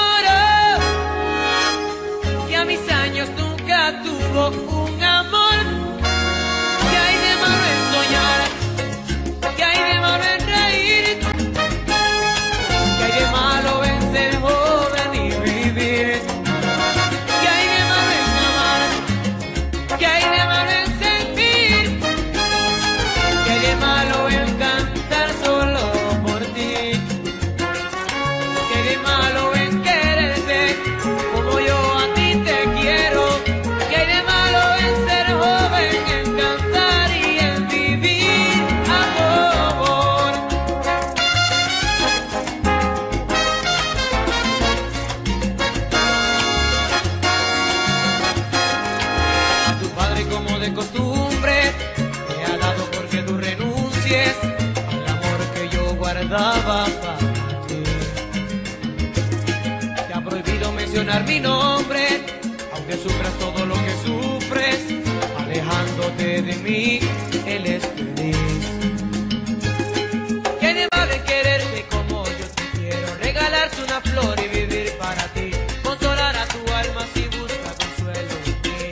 S19: Que a mis años nunca tuvo un amor. ¿Qué hay de malo en soñar? ¿Qué hay de malo en reír? ¿Qué hay de malo en ser joven y vivir? ¿Qué hay de malo en amar? ¿Qué hay de malo en sentir? ¿Qué hay de malo en cantar solo por ti? ¿Qué hay de malo en quererte como yo a ti te quiero? ¿Qué hay de malo en ser joven, en cantar y en vivir amor? A tu padre como de costumbre te ha dado porque tú renuncies al amor que yo guardaba para ti. Te ha prohibido mencionar mi nombre, aunque sufras todo lo que sufres. Alejándote de mí, él es feliz. ¿Qué de malo en quererte como yo te quiero? Regalarte una flor y vivir para ti. Consolar a tu alma si busca consuelo en mí.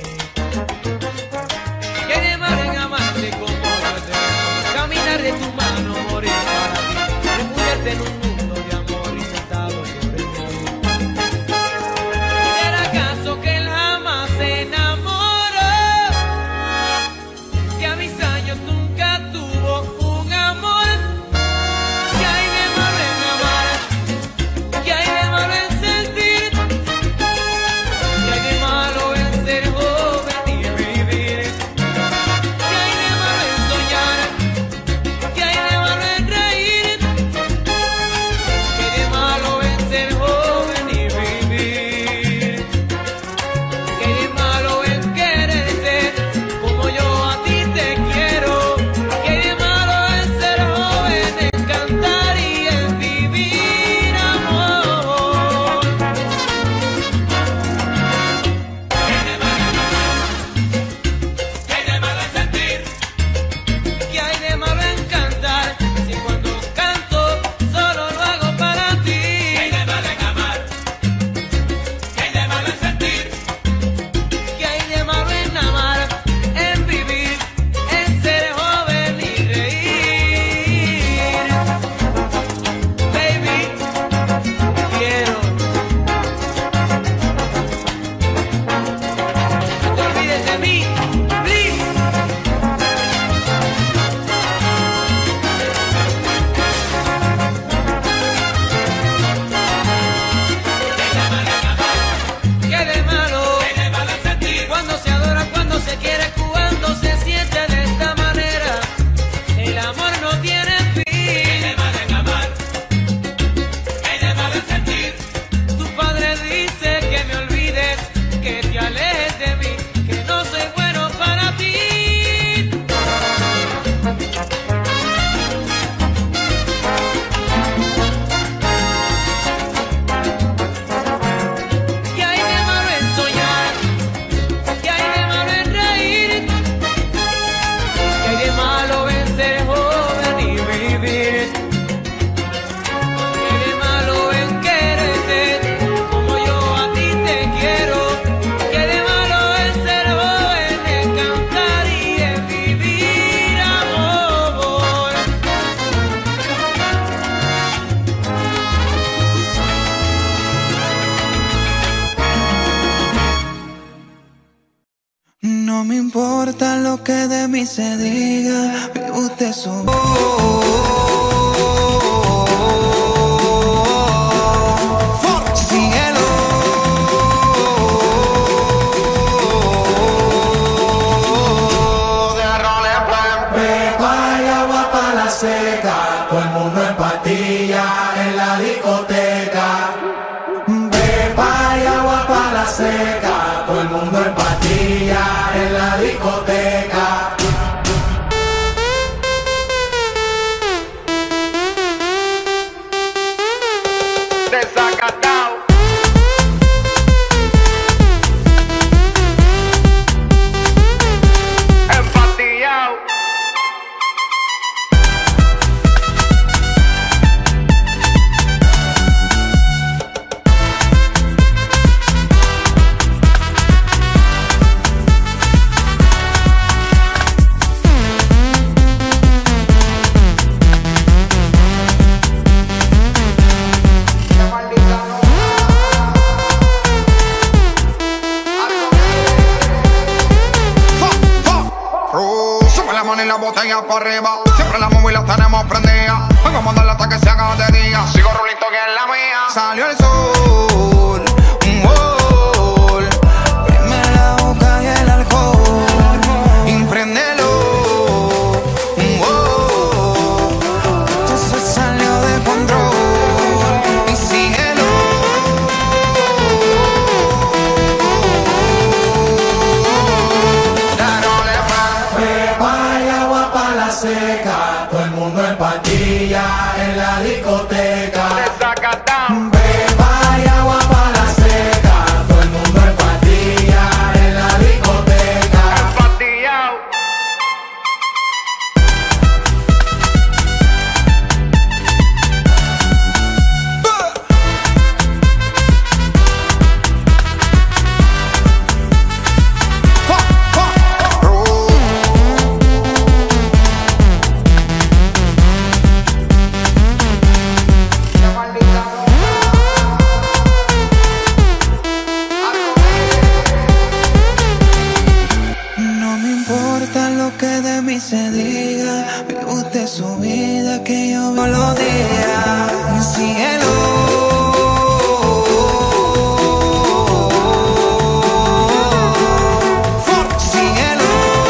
S19: ¿Qué de malo en amarte como yo te amo? Caminar de tu mano, morir para ti. Refugiarte en un mundo de amor inventado por mí. ¿Será acaso que él jamás se enamoró? Que a mis años nunca tuvo un amor. ¿Qué hay de malo en amar? ¿Qué hay de malo en sentir? ¿Qué hay de malo en ser joven y vivir? ¿Qué hay de malo en soñar? ¿Qué hay de malo en reír? ¿Qué hay de malo en ser joven y vivir? ¿Qué hay de malo en quererte como yo a ti te quiero? ¿Qué hay de malo en ser joven, en cantar y en vivir amor? ¿Qué hay de malo en sentir? ¿Qué hay de malo en cantar? Si cuando canto solo lo hago para ti. ¿Qué hay de malo en amar? ¿Qué hay de malo en sentir? ¿Qué hay de malo en amar? En vivir, en ser joven y reír. Baby, quiero. No te olvides de mí, please. ¿Qué de malo? ¿Qué de malo en sentir? Cuando se adora, cuando se quiere, cuando se siente de esta manera. El amor no tiene fin. ¿Qué de malo en amar? ¿Qué de malo en sentir? Tu padre dice que me olvides, que te alejes de mí, que no soy bueno para ti. ¿Qué hay de malo en soñar? ¿Qué hay de malo en reír? ¿Qué hay de malo en ser joven y vivir? ¿Qué hay de malo en quererte como yo a ti te quiero? ¿Qué hay de malo en ser joven, en cantar y en vivir amor?
S2: No me importa lo que de mí se diga, vive usted su Síguelo.
S1: las botellas para arriba. Siempre las móviles las tenemos prendidas. Vamos a darle hasta que se haga de día. Sigo rulito que es la mía. Salió el sol, un gol. Prime la boca y el alcohol. Impréndelo, un gol. Esto se salió de control. Y síguelo.
S15: Beba y agua pa' la seca, todo el mundo en pandilla en la discoteca. Beba y agua pa' la seca, todo el mundo en pandilla en la discoteca.
S2: No me importa lo que de mí se diga, vive usted su vida que yo no lo diga. Y síguelo. Síguelo.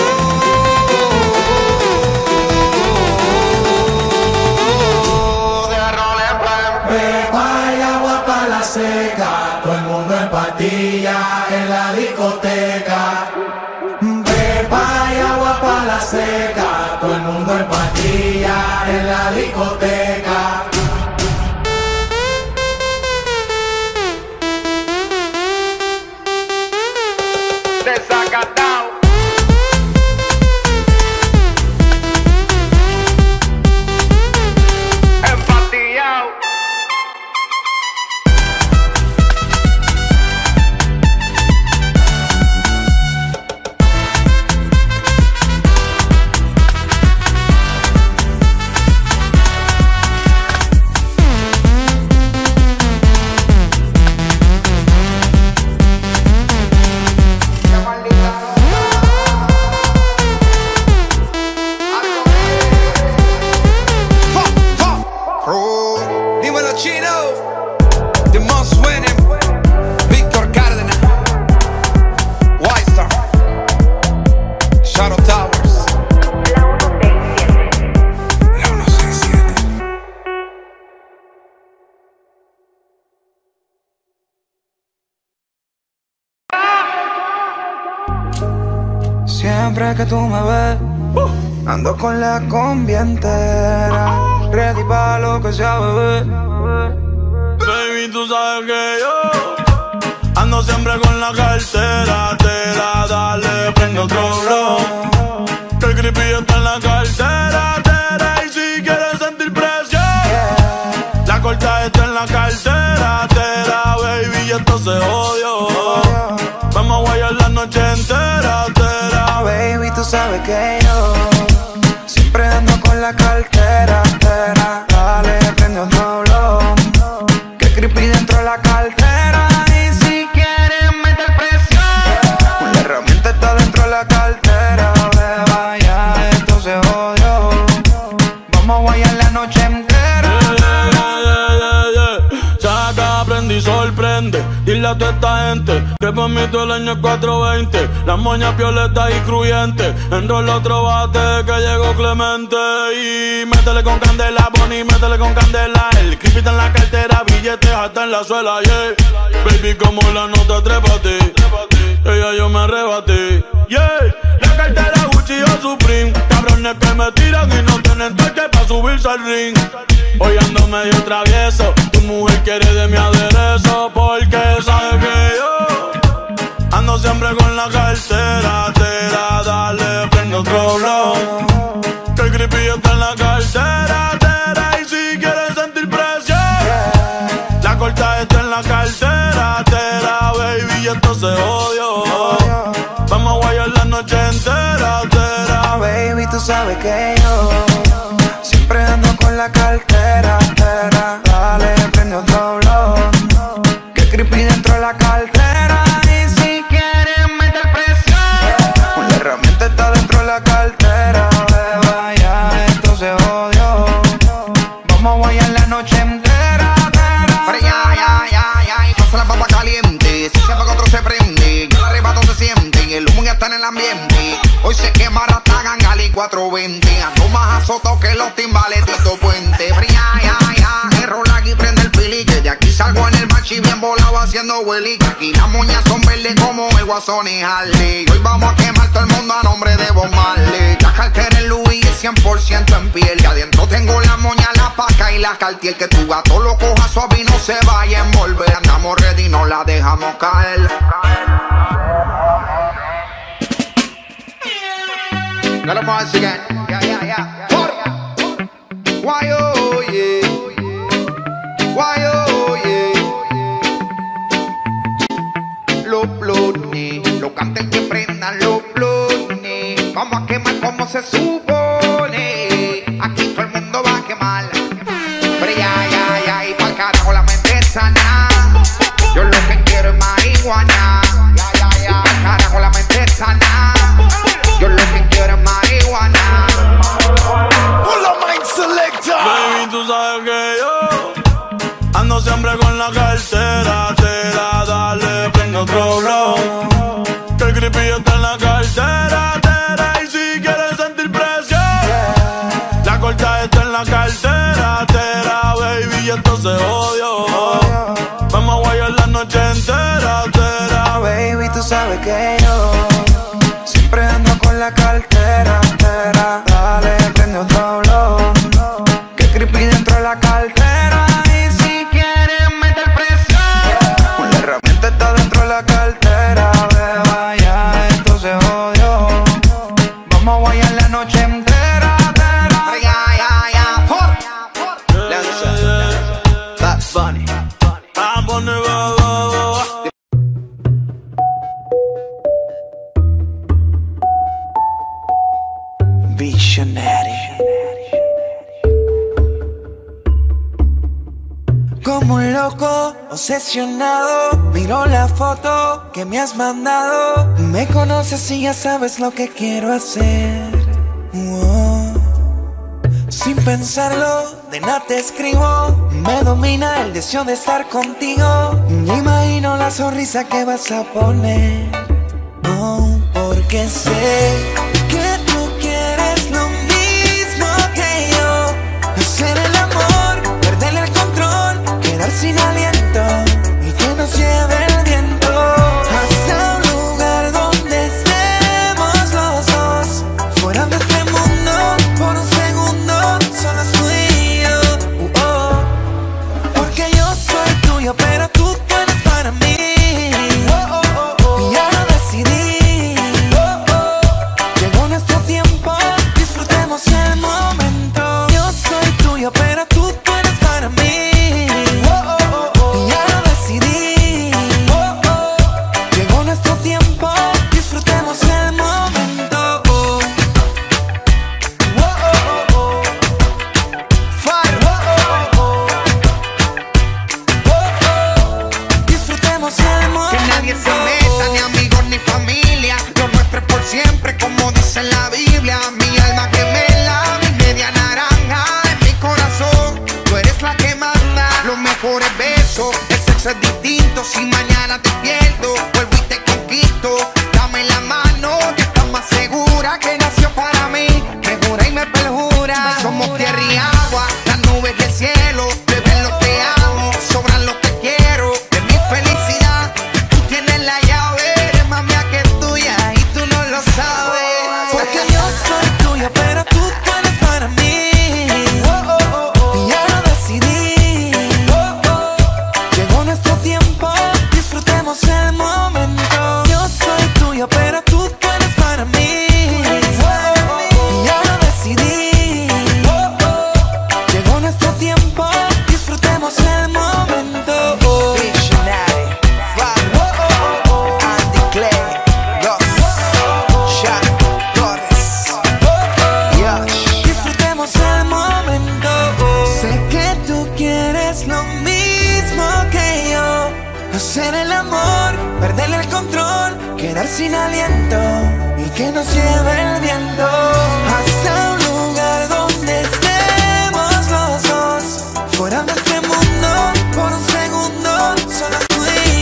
S15: Beba y agua pa' la seca, todo el mundo en patilla en la discoteca. Beba y agua pa' la seca, todo el mundo en patilla en la discoteca.
S1: Desacatao. Empatillao.
S16: Dímelo Chino, The Most Winning, Víctor Cárdenas, White Star, Shadow Towers, la uno seis siete.
S2: Siempre que tú me ves, ando con la combi entera, ready pa' lo que sea, bebé.
S12: Baby, tú sabes que yo ando siempre con la cartera. Te la dale, prende otro blow. Que el creepy está en la cartera. Tera, y si quieres sentir presión, la corta está en la cartera. Tera, baby, y esto se odió. Vamos a guayar la noche entera. Tera,
S2: baby, tú sabes que yo siempre ando con la cartera. Tera, dale, prende otro blow. Que creepy dentro de la cartera. Y si quieres meter presión, la herramienta está dentro de la cartera. Beba, ya esto se jodió. Vamos a guayar la noche entera.
S12: yeah, yeah, yeah, yeah. Saca, aprende y sorprende. Dile a toda esta gente que por mí todo el año es cuatro veinte. Las moñas violetas y cruyentes. Enrola otro bate que llegó Clemente. Y métele con candela, Bonnie, métele con candela. El creepy está en la cartera, billetes hasta en la suela, yeah. Baby, como la nota, trépate. Ella yo me arrebaté, yeah. La cartera Gucci o Supreme. Cabrones que me tiran y no tienen toque pa' subirse al ring. Hoy ando medio travieso. Tu mujer quiere de mi aderezo, porque sabe que yo ando siempre con la cartera. Tera, dale, prende otro blow. Que el creepy está en la cartera. Tera, y si quieres sentir presión, la corta está en la cartera. Tera, baby, y esto se odió. Vamos a guayar la noche entera. Tera,
S2: baby, tú sabes que yo siempre ando con la cartera. Tera, dale, prende otro blow. Que creepy dentro de la cartera. Y si quieres meter presión, la herramienta está dentro de la cartera. Beba,
S1: hace la papa caliente. Si se apaga otro se prende, ya el arrebato se siente, el humo ya está en el ambiente. Hoy se quema Ratagan, Gali cuatro veinte. Ando más azotado que los timbales Tito Puente. Brilla, ya, ya, el rola aquí prende el pili, que de aquí salgo en el machi bien volado haciendo hueli. Aquí las moñas son verdes como el Guasón y Harley. Hoy vamos a quemar todo el mundo a nombre de Bob Marley. La cartera en Louis es cien por ciento en piel. Y adentro tengo la moña, la paca y la Cartier. Que tu gato lo coja suave y no se vaya a envolver. Andamos ready, no la dejamos caer. Let them once again. Yeah, yeah, yeah. For why oh yeah. Why oh yeah. Los blones, los canten que prendan los blones. Vamos a quemar como se supone. Aquí todo el mundo va a quemar. Pero ya, ya, ya, y pa'l carajo la mente sana. Yo lo que quiero es marihuana. Ya, ya, ya, pa'l carajo la mente sana. Yo lo que quiero es marihuana.
S15: Pull up mind selector.
S12: Baby, tú sabes que yo ando siempre con la cartera. Tera, dale, prende otro blow. Que el creepy está en la cartera. Tera, y si quieres sentir presión, la corta está en la cartera. Tera, baby, esto se odió. Vamos a guayar la noche entera. Tera,
S2: baby, tú sabes que yo siempre ando con la cartera, tera. Dale, prende otro blow. Que creepy dentro de la cartera. Y si quieres meter presión, la herramienta está dentro de la cartera. Beba, ya esto se jodió. Vamos a guayar la noche entera, tera.
S1: Ya, ya, ya, for
S2: Lanza, Bad Bunny.
S12: Bad Bunny, ba, ba, ba.
S2: Visionary. Como un loco, obsesionado, miro la foto que me has mandado. Me conoces y ya sabes lo que quiero hacer. Wow. Sin pensarlo, de nada te escribo. Me domina el deseo de estar contigo. Me imagino la sonrisa que vas a poner. Oh, porque sé que tú quieres lo mismo que yo. Hacer el amor, perder el control, quedar sin aliento y que nos lleve el viento hasta un lugar donde estemos los dos, fuera de este mundo por un segundo, solo tú y yo. Uh -oh. Porque yo soy tuyo, pero tú tú eres para mí. Oh, oh, oh, oh. Y ya lo decidí. Oh, oh. Llegó nuestro tiempo, disfrutemos el momento. Yo soy tuyo, pero tú tú eres para mí. Oh, oh, oh, oh. Y ya lo decidí. Oh, oh. Llegó nuestro tiempo, disfrutemos el momento. Oh. Oh, oh, oh, oh. Fire. Oh, oh, oh, oh. Oh, oh. Disfrutemos el momento.
S1: Que nadie se meta, ni amigos ni familia. Lo nuestro es por siempre, como dice en la Biblia. Mi alma gemela, mi media naranja. En mi corazón, tú eres la que manda. Los mejores besos, el sexo es distinto. Si mañana te pierdo, vuelvo y te conquisto. Dame la mano, que estás más segura. Que nació para mí, me jura y me perjura. Somos tierra y agua, las nubes del cielo. Bebé, los te amo, sobran los te quiero. De mi felicidad, tú tienes la llave. Eres más mía que tuya y tú no lo sabes.
S2: Porque yo soy tuyo, pero tú tú eres para mí. Oh, oh, oh, oh. Y ya lo decidí. Oh, oh. Llegó nuestro tiempo, disfrutemos el momento. Yo soy tuyo, pero tú tú eres para mí. Oh, oh, oh. Y ya lo decidí. Oh, oh. Llegó nuestro tiempo, disfrutemos el momento. Oh. Visionary, Fire. Oh, oh, oh, oh. Andy Clay, Ross, Shaq, Torres, Yosh. Disfrutemos el momento. Sé que tú quieres lo mismo que yo. Hacer el amor, perder el control, quedar sin aliento y que nos lleve el viento hasta un lugar donde estemos los dos, fuera de este mundo por un segundo, solo tú y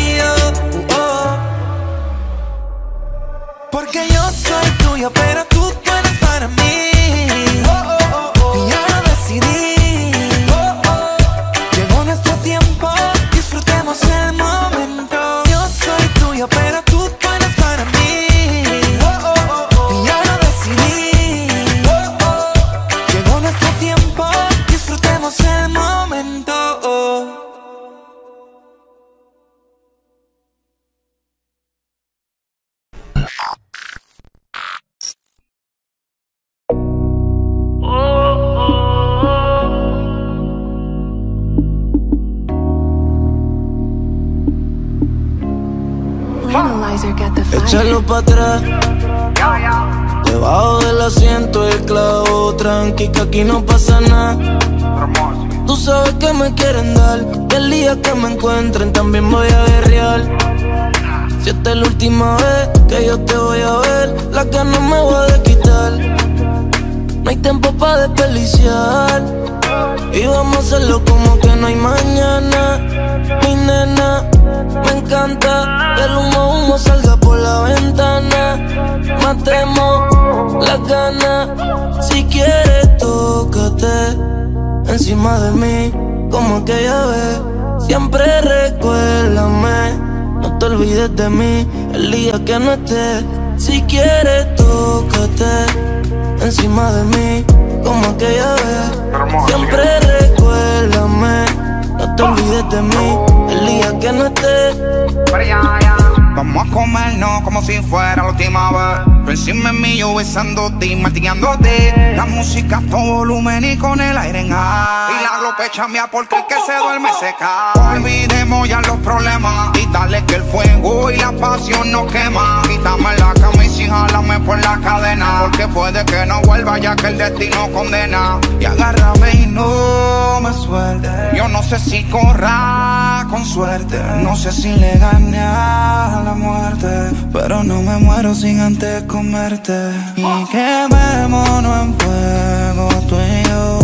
S14: analyzer got the fire.
S15: Échalo pa' atrás. Debajo del asiento el clavo. Tranqui que aquí no pasa nada. Tú sabes que me quieren dar. Y el día que me encuentren también voy a guerrear. Si esta es la última vez que yo te voy a ver, la que no me voy a quitar. No hay tiempo para desperdiciar. Y vamos a hacerlo como que no hay mañana. Mi nena, me encanta que el humo humo salga por la ventana. Matemos la gana. Si quieres, tócate encima de mí como aquella vez. Siempre recuérdame, no te olvides de mí el día que no estés. Si quieres, tócate encima de mí como aquella vez. Siempre recuérdame, no te olvides de mí el día que no estés.
S1: Vamos a comernos como si fuera la última vez. Tú encima de mí, yo besándote y martillándote. La música a todo volumen y con el aire en high. Y la glope chamea porque el que se duerme se cae. Olvidemos ya los problemas y dale que el fuego y la pasión nos quema. Quítame la camisa y jálame por la cadena, porque puede que no vuelva ya que el destino condena. Y agárrame y no me suelte. Yo no sé si corra con suerte, no sé si le gane a la muerte, pero no me muero sin antes comerte. Y quemémonos en fuego tú y yo.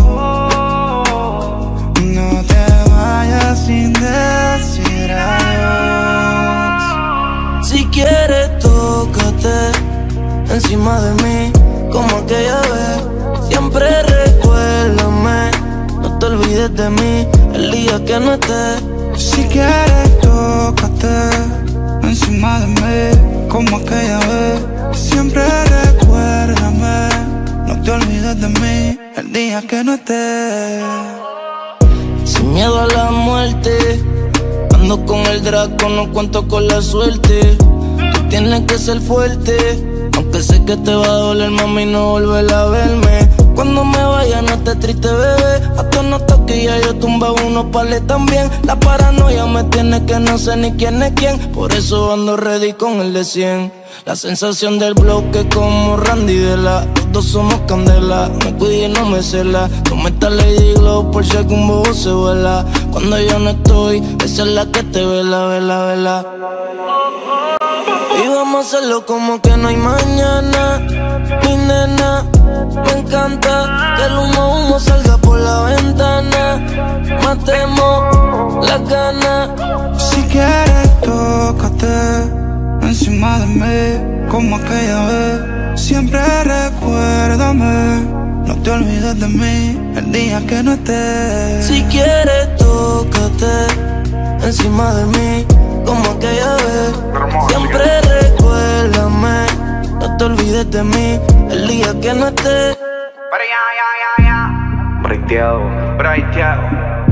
S1: No te vayas sin decir adiós.
S15: Si quieres, tócate encima de mí como aquella vez. Siempre recuérdame, no te olvides de mí el día que no estés.
S1: Si quieres, tócate encima de mí como aquella vez. Siempre recuérdame, no te olvides de mí el día que no estés.
S15: Sin miedo a la muerte, ando con el Draco, no cuento con la suerte. Tú tienes que ser fuerte, aunque sé que te va a doler, mami, no volver a verme. Cuando me vaya no estés triste, bebé. Hasta no toque ya yo tumba unos pales también. La paranoia me tiene que no sé ni quién es quién. Por eso ando ready con el de cien. La sensación del bloque como Randy de la. Los dos somos candela, me cuide y no me cela. No metas Lady Glow por si algún bobo se vuela. Cuando yo no estoy, esa es la que te vela, vela, vela. Y vamos a hacerlo como que no hay mañana. Mi nena, me encanta que el humo humo salga por la ventana. Matemos la gana.
S1: Si quieres, tócate encima de mí como aquella vez. Siempre recuérdame, no te olvides de mí el día que no estés.
S15: Si quieres, tócate encima de mí como aquella vez. Siempre recuérdame, no te olvides de mí el día que no estés.
S3: Breiteado, breiteado.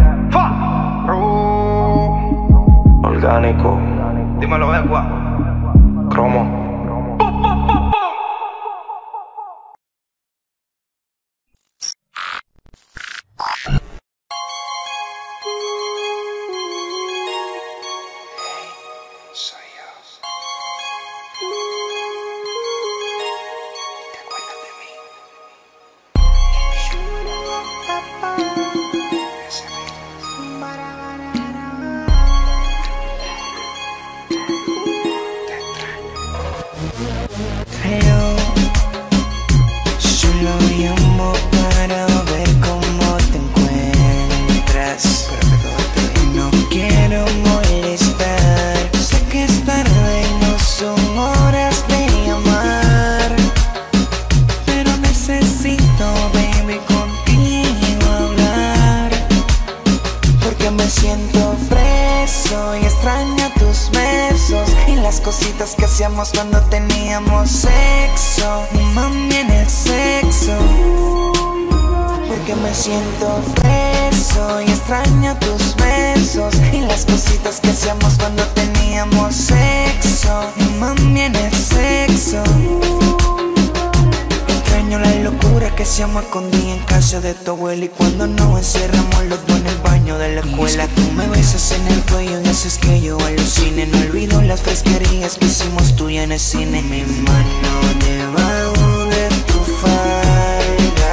S3: Orgánico.
S1: Dímelo, Egua.
S3: Cromo.
S2: Cositas que hacíamos cuando teníamos sexo, mami, en el sexo. Porque me siento preso y extraño tus besos y las cositas que hacíamos cuando teníamos sexo, mami, en el sexo. Extraño la locura que hacíamos escondida en casa de tu abuela y cuando nos encerramos los dos en el baño de la escuela. Tú me besas en el cuello y haces que yo alucine, no olvido las fresquerías que hicimos tú y en el cine. Mi mano debajo de tu falda,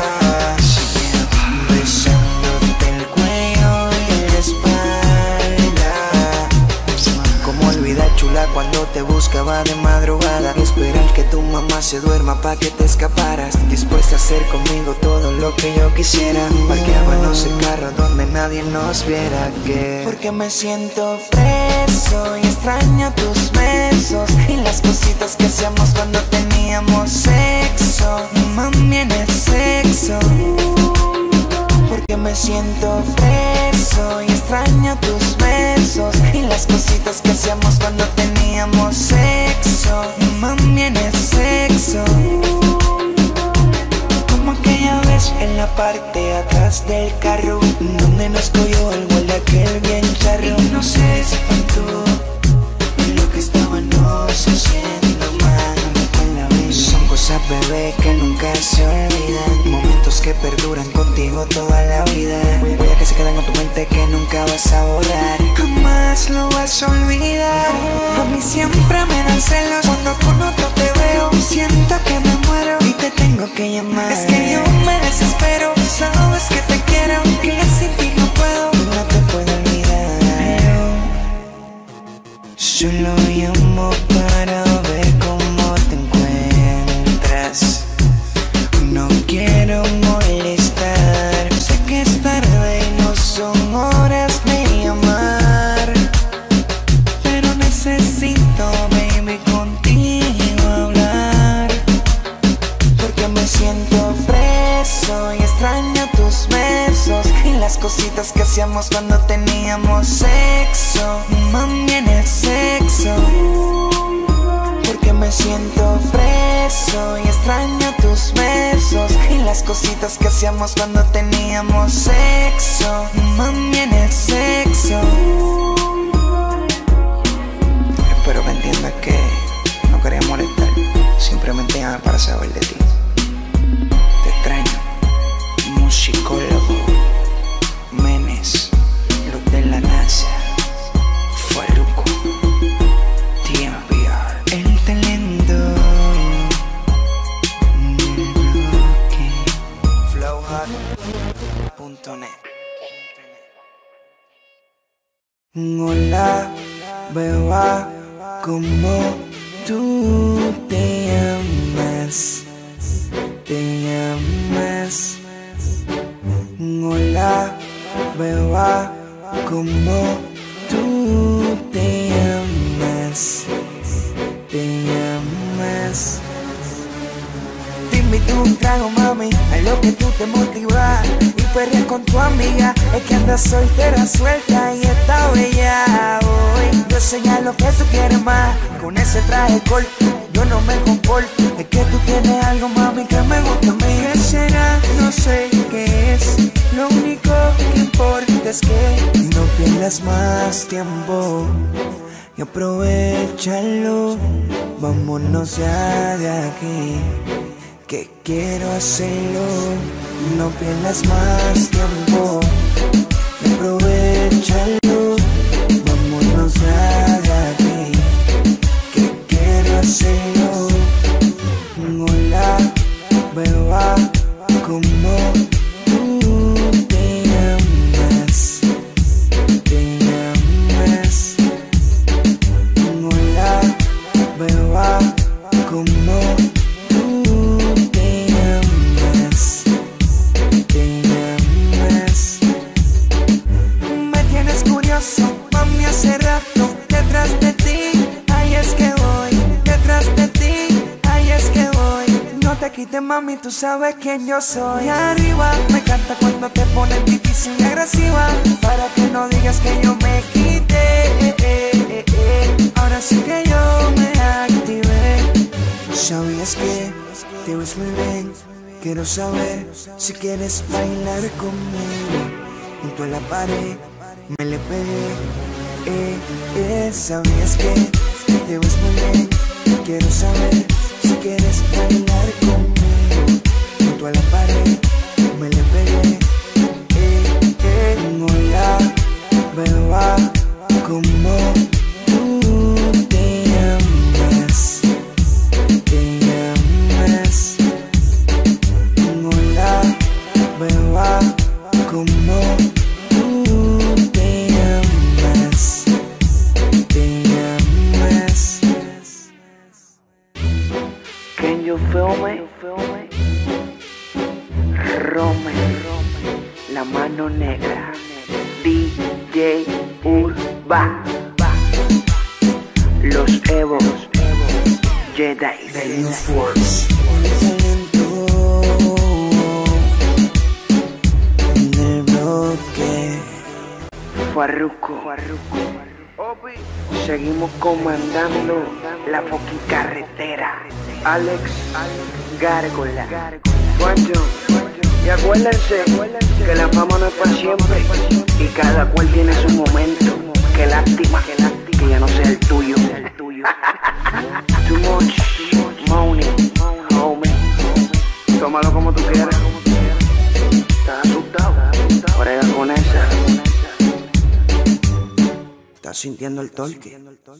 S2: besándote el cuello y la espalda. Cómo olvidar, chula, cuando te buscaba de madrugada, esperar que tu mamá se duerma pa' que te escaparas, dispuesta a hacer conmigo todo lo que yo quisiera. Parqueábamos el carro donde nadie nos viera, que porque me siento preso y extraño tus besos y las cositas que hacíamos cuando teníamos sexo. Mami, en el sexo, porque me siento preso y extraño tus besos y las cositas que hacíamos cuando teníamos sexo. Mami, en el sexo, como aquella vez en la parte de atrás del carro donde nos cogió el vuelo de aquel bien charro. Y no se espantó de lo que estábamos haciendo, mami, con la vida. Son cosas, bebé, que nunca se olvidan, momentos que perduran contigo toda la vida. Huellas que se quedan con tu mente que nunca vas a borrar, jamás lo vas a olvidar. A mí siempre me dan celos cuando con otro te veo, siento que me muero y te tengo que llamar. Es que yo me desespero, sabes que te quiero, que sin ti no puedo, no te puedo olvidar. Solo llamo para ver cómo te encuentras, no quiero molestar, sé que es tarde y no son horas de llamar, pero necesito, baby, contigo hablar, porque me siento preso y extraño tus besos y las cositas que hacíamos cuando teníamos sexo. Mami, en el sexo, porque me siento preso y extraño tus besos y las cositas que hacíamos cuando teníamos sexo. Mami, en el sexo. Espero que entiendas que no quería molestar, simplemente llamé para saber de ti. Te extraño, musicólogo Menes, los de la NASA, Farruko, T M P R, el talento, flowhard punto net. Hola, beba, ¿cómo tú te llamas? Te llamas. Hola, beba, ¿cómo tú te llamas? Te llamas. Te invito un trago, mami, a lo que tú te motivas y perreas con tu amiga. Es que andas soltera, suelta y está bella hoy. Yo señalo que tú quieres más con ese traje corto. Yo no me comporto, es que tú tienes algo, mami, que me gusta a mí. ¿Qué será? No sé qué es. Lo único que importa es que no pierdas más tiempo y aprovechalo. Vámonos ya de aquí, que quiero hacerlo. No pierdas más tiempo y aprovechalo. Vámonos ya de aquí, que quiero hacerlo. Hola, beba, ¿cómo tú te llamas? Te llamas. Hola, beba, ¿cómo tú te llamas? Te llamas. Me tienes curioso, mami, hace rato detrás de ti. Ahí es que voy, detrás de ti. Ahí es que voy. No te quites, mami, tú sabes quién yo soy. Arriba, me encanta cuando te pones difícil y agresiva, para que no digas que yo me quité. eh, eh, eh. Ahora sí que yo me activé. ¿Sabías que te ves muy bien? Quiero saber si quieres bailar conmigo. Junto a la pared me le pegué. Eh, eh. ¿Sabías que te ves muy bien? Quiero saber si quieres bailar conmigo. Junto a la pared me le pegué. Eh, eh. Hola, beba, ¿cómo tú te
S20: You feel me? Rome, la mano negra, D J Urba, los Evos, Jedi, The New Force. Farruko, seguimos comandando la fucking carretera. Alex Gárgola, Juancho, y acuérdense que la fama no es para siempre y cada cual tiene su momento. Qué lástima que ya no sea el tuyo. Too much money, homie. Tómalo como tú quieras. ¿Estás asustado? Brega con esa. ¿Estás sintiendo el torque?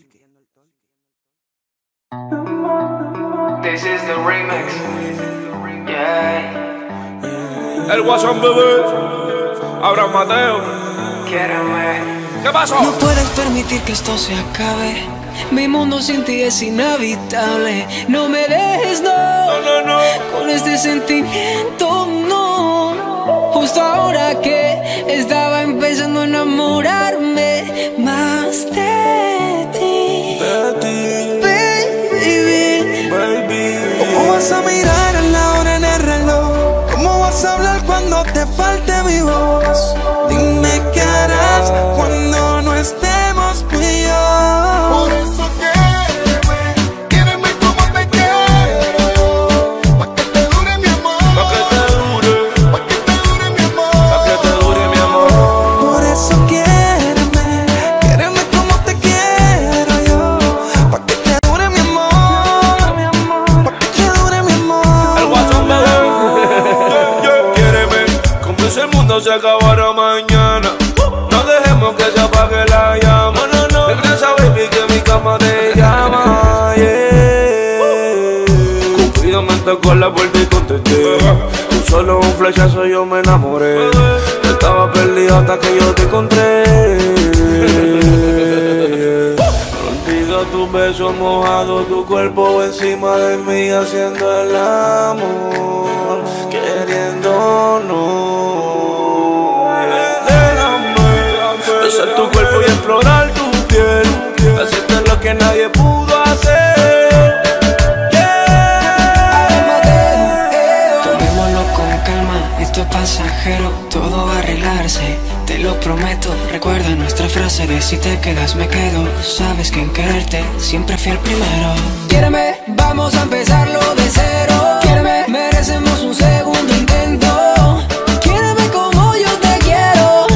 S19: This is the remix. Yeah.
S21: El Guasón bebé, Abraham Mateo. ¿Qué pasó?
S22: No puedes permitir que esto se acabe. Mi mundo sin ti es inhabitable. No me dejes, no,
S21: no, no, no.
S22: Con este sentimiento, no. Justo ahora que estaba empezando a enamorarme más de ti,
S14: de ti,
S22: baby,
S14: baby. ¿Cómo vas a mirar a la hora en el reloj? ¿Cómo vas a hablar cuando te falte mi voz? Dime qué harás cuando no estemos tú y yo. Por eso quiereme, quiereme como te quiero yo. Pa' que te dure mi amor,
S21: pa' que te dure,
S14: pa' que te dure mi amor,
S21: pa' que te dure mi amor.
S14: Por eso quiereme, quiereme como te quiero yo. Pa' que te dure mi amor, mi amor, pa' que te dure mi amor.
S21: El Guasón bebé, yeah, yeah. Quiereme, como si el mundo se acabara mañana. No dejemos que se apague la llama. No, no, no. Regresa, baby, que mi cama te llama. Yeah. Cupido me tocó la puerta y contesté. Tú solo un flechazo yo me enamoré. Estaba perdido hasta que yo te encontré. Olvido tus besos mojados, tu cuerpo encima de mí haciendo el amor, queriéndonos. Besar tu cuerpo y explorar tu piel, hacerte lo que nadie pudo hacer.
S22: Yeah. Tomémoslo con calma, esto es pasajero, todo va a arreglarse, te lo prometo. Recuerda nuestra frase de si te quedas me quedo. Sabes que en quererte siempre fui el primero. Quiéreme, vamos a empezarlo de cero. Quiéreme, merecemos un segundo intento. Quiéreme como yo te quiero.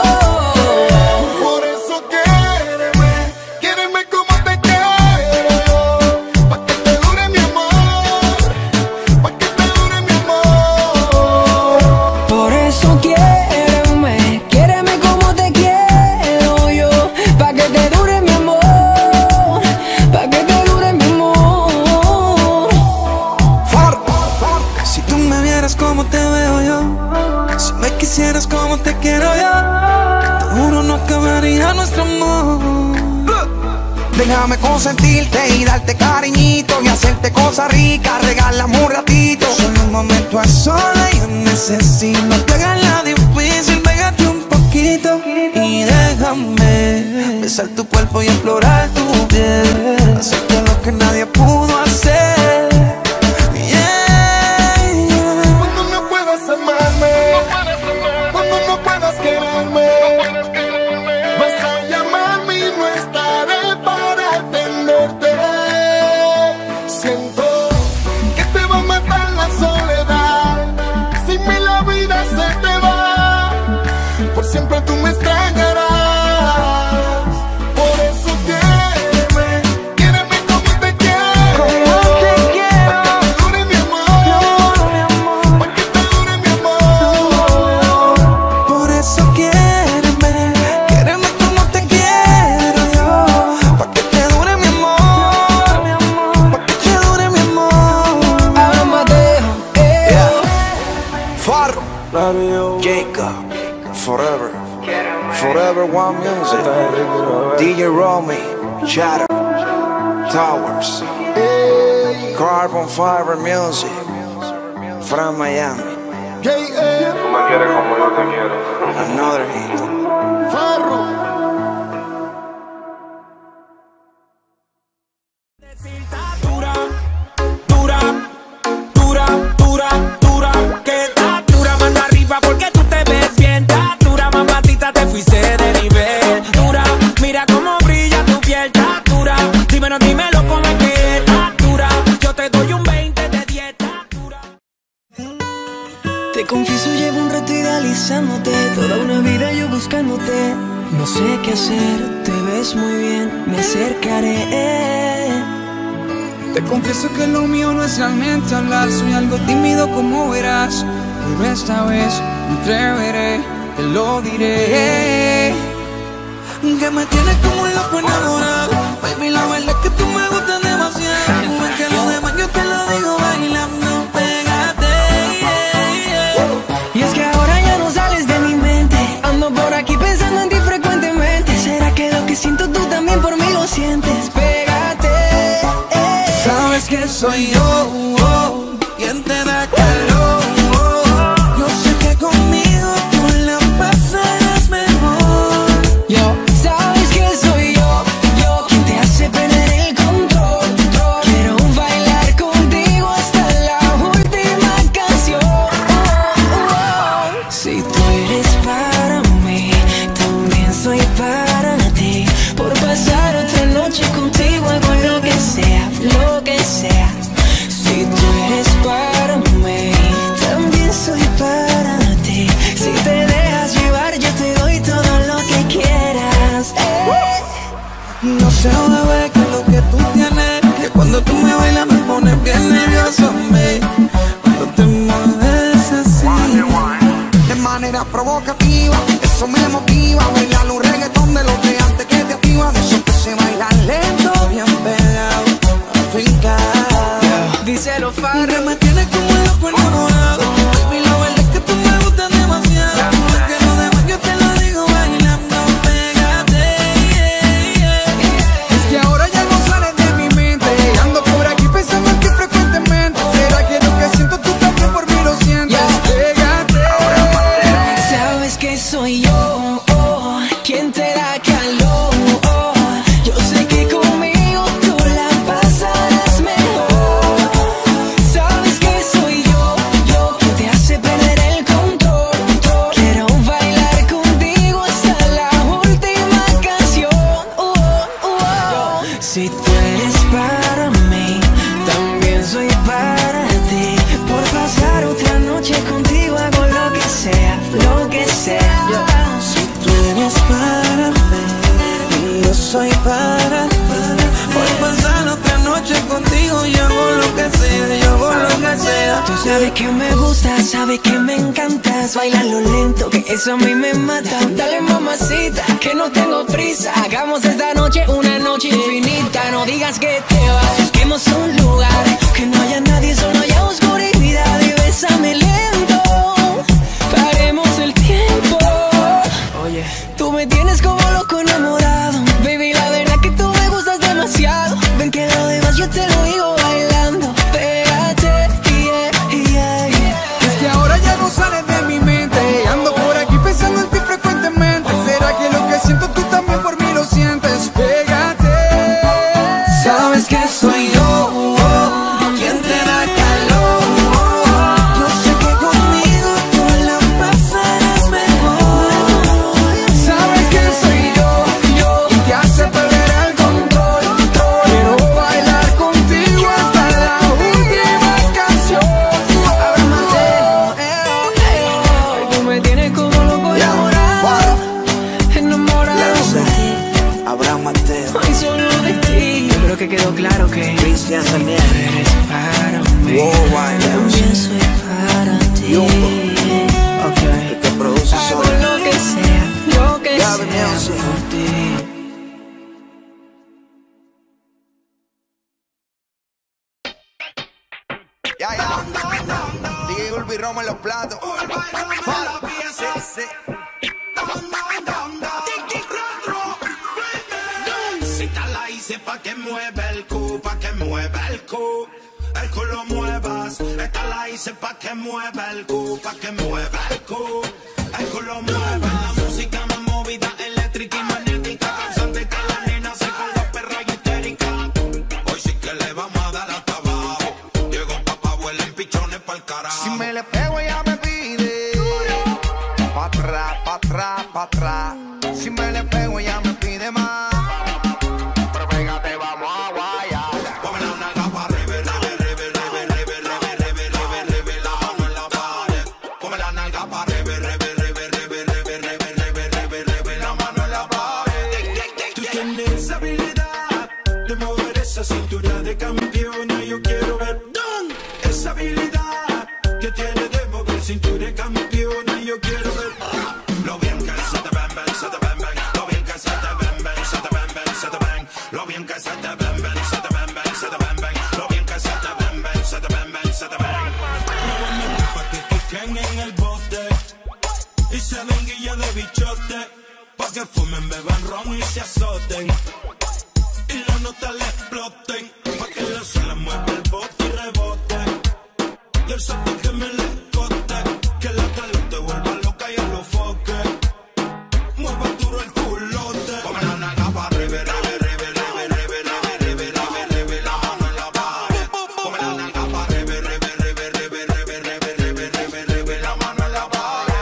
S14: Quisieras como te quiero yo, te juro no acabaría nuestro amor.
S1: Déjame consentirte y darte cariñito y hacerte cosas ricas, regálame un ratito.
S14: Solo un momento a sola yo necesito. No te hagas la difícil, pégate un poquito y déjame besar tu cuerpo y explorar tu piel, hacerte lo que nadie pudo hacer. Siempre tú me extrañarás. Por eso quiereme, quiereme como te quiero. Pa' que te dure mi amor, pa' que te dure mi amor. Por eso quiereme, quiereme como te quiero yo. Pa' que te dure mi amor, pa' que te dure mi amor.
S22: Amadeo, eh.
S18: Farro, Jacob. Forever, Forever One Music, D J Romy, Shadow, Towers.
S14: Hey,
S5: Carbon Fiber Music, from Miami.
S21: Tú me quieres como yo te quiero.
S5: Another hit.
S21: Farro.
S14: Dura, dura, dura, dura, dura, que está dura, mano arriba porque tú te ves bien. Está dura, mamacita, te fuiste de nivel. Dura, mira cómo brilla tu piel. Está dura, dímelo, dímelo cómo es que está dura. Yo te doy un veinte de dieta dura.
S22: Te confieso, llevo un rato idealizándote, toda una vida yo buscándote. No sé qué hacer, te ves muy bien, me acercaré.
S6: Te confieso que lo mío no es realmente hablar, soy algo tímido como verás, pero esta vez me atreveré, te lo diré.
S2: Que me tienes como un loco enamorado, baby, la verdad es que tú me gustas demasiado. Es que lo demás yo te lo digo bailando, pégate.
S22: Y es que ahora ya no sales de mi mente, ando por aquí pensando en ti frecuentemente. ¿Será que lo que siento tú también por mí lo sientes? Pégate.
S2: Sabes que soy yo, oh, quien te da calor. Yo sé que conmigo tú la pasarás mejor.
S22: Yo, sabes que soy yo, yo quien te hace perder el control. Quiero bailar contigo hasta la última canción. Oh, oh. Si tú eres para mí, también soy para ti. Por pasar otra noche contigo hago lo que sea, lo que sea. Si tú eres para mí, también soy para ti. Si te dejas llevar, yo te doy todo lo que quieras. Eh.
S2: No sé, bebé, que es lo que tú tienes, que cuando tú me bailas me pones bien nervioso, me. Cuando te mueves así,
S1: de manera provocativa, eso me motiva. Bailar un reggaetón de los de antes que te activa, de esos que se bailan lento,
S2: bien pegado, afincado.
S22: Yeah. Díselo, Farro.
S2: Me tienes como un loco enamorado, baby, la verdad es que tú me gustas demasiado. Es que lo demás yo te lo digo bailando, pégate.
S6: Es que ahora ya no sales de mi mente, ando por aquí pensando en ti frecuentemente. ¿Será que lo que siento tú también por mí lo sientes?
S22: Yeah.
S6: Pégate.
S22: Sabes que soy yo, oh, quien te da calor. Oh, yo sé que conmigo tú la pasarás mejor. Sabes que soy yo, yo quien te hace perder el control. Quiero bailar contigo hasta la última canción. Oh, oh, oh. Si tú eres para mí, también soy para ti. Por pasar otra noche contigo hago lo que sea, lo que sea.
S2: Si tú eres para mí, y yo soy para ti. Por pasar otra noche contigo, yo hago lo que sea, yo hago lo que sea.
S22: Tú sabes que me gusta, sabes que me encantas. Bailalo lento, que eso a mí me mata. Dale, mamacita, que no tengo prisa. Hagamos esta noche una noche infinita. No digas que te vas, busquemos un lugar que no haya nadie, solo haya oscuridad. Y bésame lento, paremos el tiempo. Oye, tú me tienes como loco enamorado, baby, la verdad que tú me gustas demasiado. Ven que lo demás yo te lo digo bailando, pégate, yeah, yeah, yeah.
S6: Es que ahora ya no sales de mi mente, ando por aquí pensando en ti frecuentemente. ¿Será que lo que siento tú también por mí lo sientes? Pégate.
S2: Sabes que soy yo, oh, quien te da calor. Yo sé que conmigo tú la pasarás mejor.
S6: Sabes que soy yo, yo quien te hace perder el control. Quiero bailar contigo hasta la última canción.
S22: Ahora Mateo, ay, tú me tienes como loco enamorado, enamorado de ti.
S5: Abraham Mateo.
S22: Ay, solo de ti. Yo creo que quedó claro que
S5: Cristian también.
S22: eres para mí, también soy para ti.
S5: Ok. El que produce
S22: Hago
S5: solo.
S22: lo que sea, lo que
S5: Gaby
S22: sea
S5: Music.
S22: por ti.
S1: ya, ya. D J Ulvi Romo en los platos. Sí, sí.
S23: Esta la hice pa' que mueva el cu, pa' que mueva el cu.
S7: el culo muevas. Esta la hice pa' que mueva el cu, pa' que mueva el cu, el culo mueva. La música más movida, eléctrica y magnética, causante que la nena se ponga perra y histérica. Hoy sí que le vamos a dar hasta abajo. Llegó papá, huelen pichones pa'l carajo.
S1: Si me le pego ella me pide pa' atrás, pa' atrás, pa' atrás. Si me le pego ella me pide más. Pero pégate, vamos a guayar.
S7: Come la nalga pa' rebe, rebe, rebe, rebe, rebe, rebe, rebe, rebe, rebe, la mano en la pared. Come la nalga pa' rebe, rebe, rebe, rebe, rebe, rebe, rebe, rebe, rebe, la mano en la pared.
S16: Tú tienes esa habilidad de mover esa cintura de campeona. Yo quiero ver esa habilidad que tiene de mover cintura de campeona. Yo quiero ver
S7: lo bien que se te ven, ven, se te ven, ven. Lo bien que se te ven, ven, se te ven, ven, se te ven. Lo bien que se te ven, ven, se te ven, ven, se te ven, ven. Lo bien que se te ven, ven, se te ven, ven, se te ven.
S16: pa' que piquen en el bote y se den guilla de bichote, pa' que fumen, beban ron y se azoten y las notas le exploten, pa' que la suela mueva el bote y rebote y el sote que me le escote, que la calor te vuelva loca y a los foques mueva duro el culote.
S7: Come la nalga pa' rebe, rebe, rebe, rebe, rebe, rebe, rebe, rebe, rebe, la mano en la pared. Come la nalga pa' rebe, rebe, rebe, rebe, rebe, rebe, rebe, rebe, rebe, la mano en la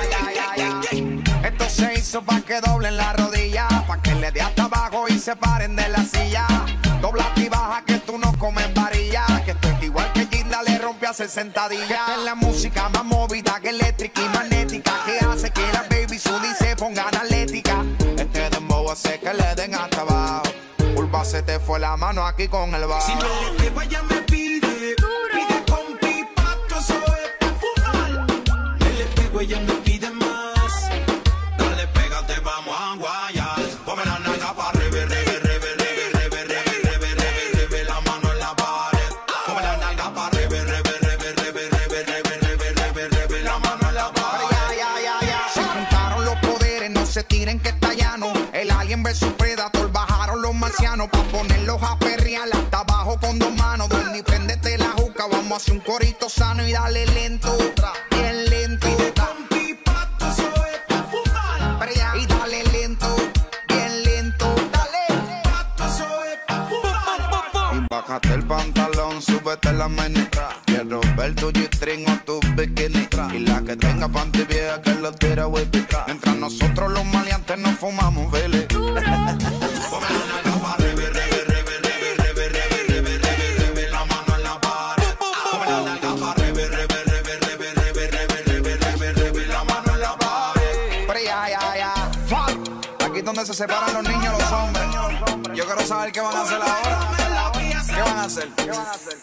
S7: pared.
S1: Esto se hizo pa' que doblen la rodilla, pa' que le dé hasta abajo y se paren de la silla. Dobla y baja que tú no comes varilla, que esto es igual que Ginda le rompe a hacer sentadilla. Es la música más movida que eléctrica y magnética, que hace que la baby Sudi se ponga analética. Este dembow hace que le den hasta abajo. Urba se te fue la mano aquí con el bajo.
S7: Si me le pego ella me pide, pide con pipa, todo eso es pa' fumar.
S16: Me le pego, ella me pide más.
S7: Dale, pégate, vamos a guayar. Come la nalga pa' rebe, rebe, rebe, rebe, rebe, rebe, rebe, rebe, rebe, la mano en la pared. Come la nalga pa' rebe, rebe, rebe, rebe, rebe, rebe, rebe, rebe, rebe, la mano en la pared.
S1: Ya, ya, ya, ya. Se juntaron los poderes, no se tiren que está llano. El alien versus Predator, bajaron los marcianos pa' ponerlos a perrear hasta abajo con dos manos. Donde prendete la juca, vamos a hacer un corito sano y dale lento, bien lento.
S7: Con pipa, todo eso es pa' fumar.
S1: Y dale lento, bien lento, dale.
S7: Todo eso es pa' fumar.
S1: Y bájate el pantalón, súbete la mini. Quiero ver tu G-string o tu bikini. Y la que tenga panty vieja que lo tira whippy. Mientras nosotros los maleantes nos fumamos, vele.
S7: Come la nalga pa' rebe, rebe, rebe, rebe, rebe, rebe, rebe, rebe, rebe, la mano en la pared. Come la nalga pa' rebe, rebe, rebe, rebe, rebe, rebe, rebe, rebe, rebe, la mano en la pared.
S1: Pero ya, ya, ya. Fuck. Aquí es donde se separan los niños y los hombres. Yo quiero saber qué van a hacer ahora. ¿Qué van a hacer? ¿Qué van a hacer?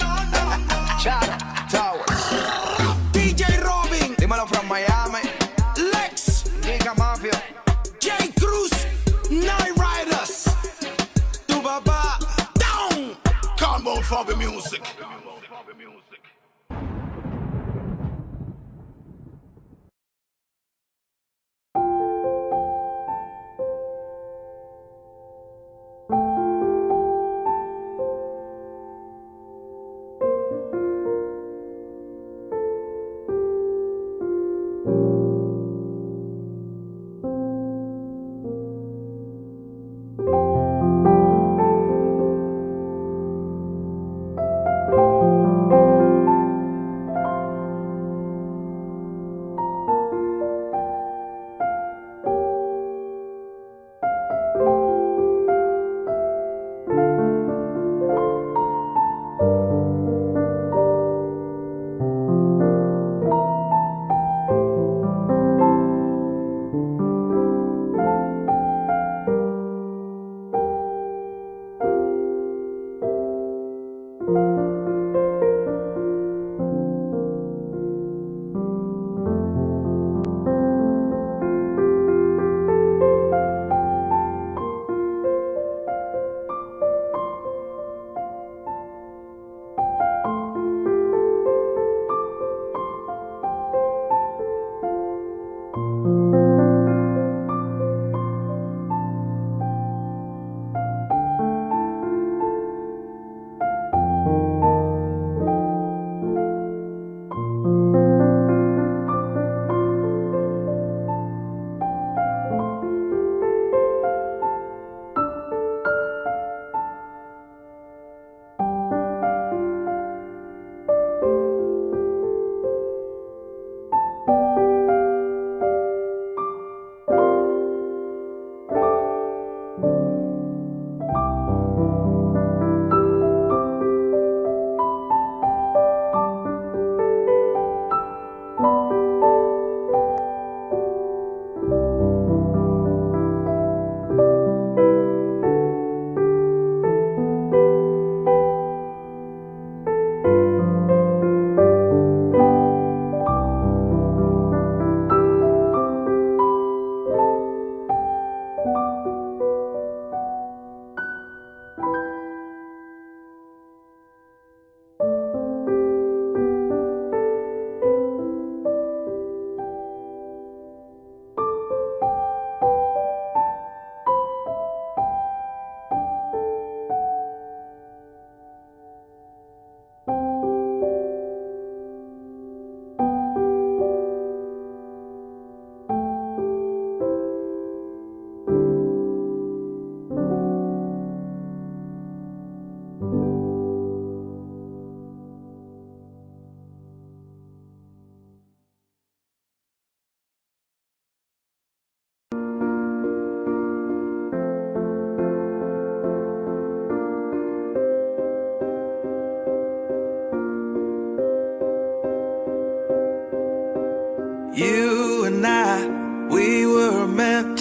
S1: Chad Towers,
S16: D J Robin,
S1: dímelo from Miami,
S16: Lex,
S1: Giga Mafia,
S16: J Cruz, Night Riders, tu papá, down, Combo Fabi Music.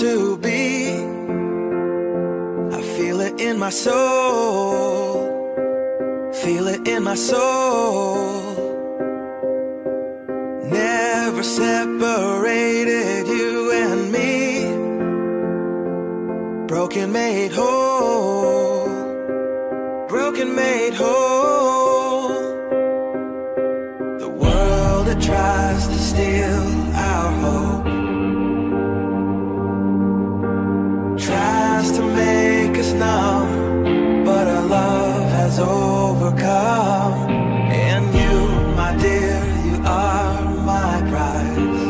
S2: to be. I feel it in my soul, feel it in my soul. Never separated you and me. Broken made whole, broken made whole. The world that tries to steal our hope tries to make us numb, but our love has overcome. And you, my dear, you are my prize.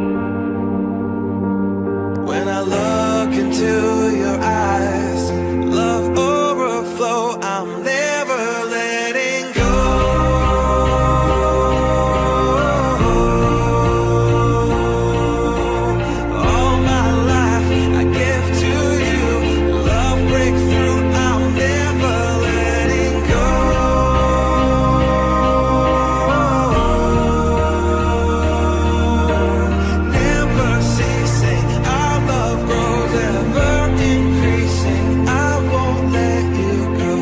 S2: When I look into your eyes, love overflow, I'm never letting go. All my life I give to you, love breakthrough, I'm never letting go. Never ceasing, our love grows ever increasing. I won't let you go.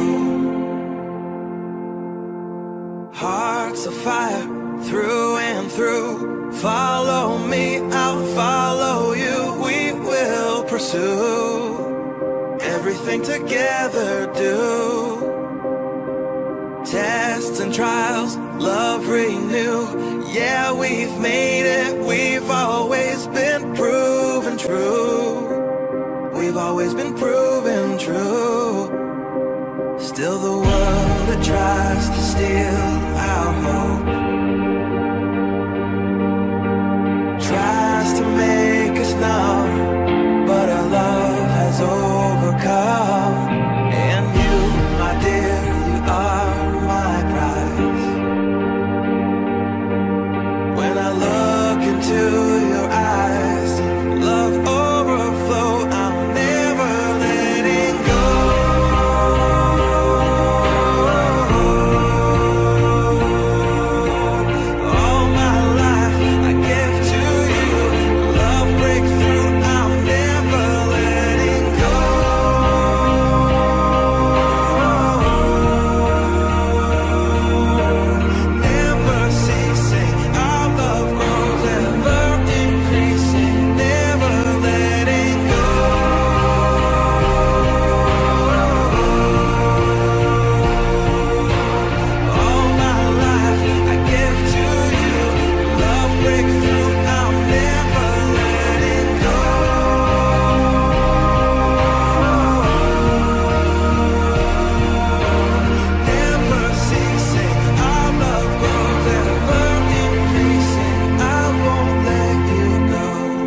S2: Hearts of fire through and through. Follow me, I'll follow you. We will pursue everything together. Do tests and trials, love renew. Yeah, we've made it. We've always been proven true. We've always been proven true. Still the world that tries to steal our hope tries to make us numb, but our love has overcome. And you, my dear, you are my prize. When I look into your eyes, love overflow, I'm never letting go. All my life I give to you, love breakthrough, I'm never letting go. Never ceasing, our love grows ever increasing, never letting go. All my life I give to you, love breakthrough, I'm never letting go. Never ceasing, our love grows ever increasing. I won't let you go.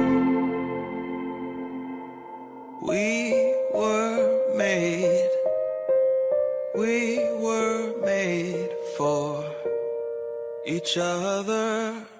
S2: We were made, we were made for each other.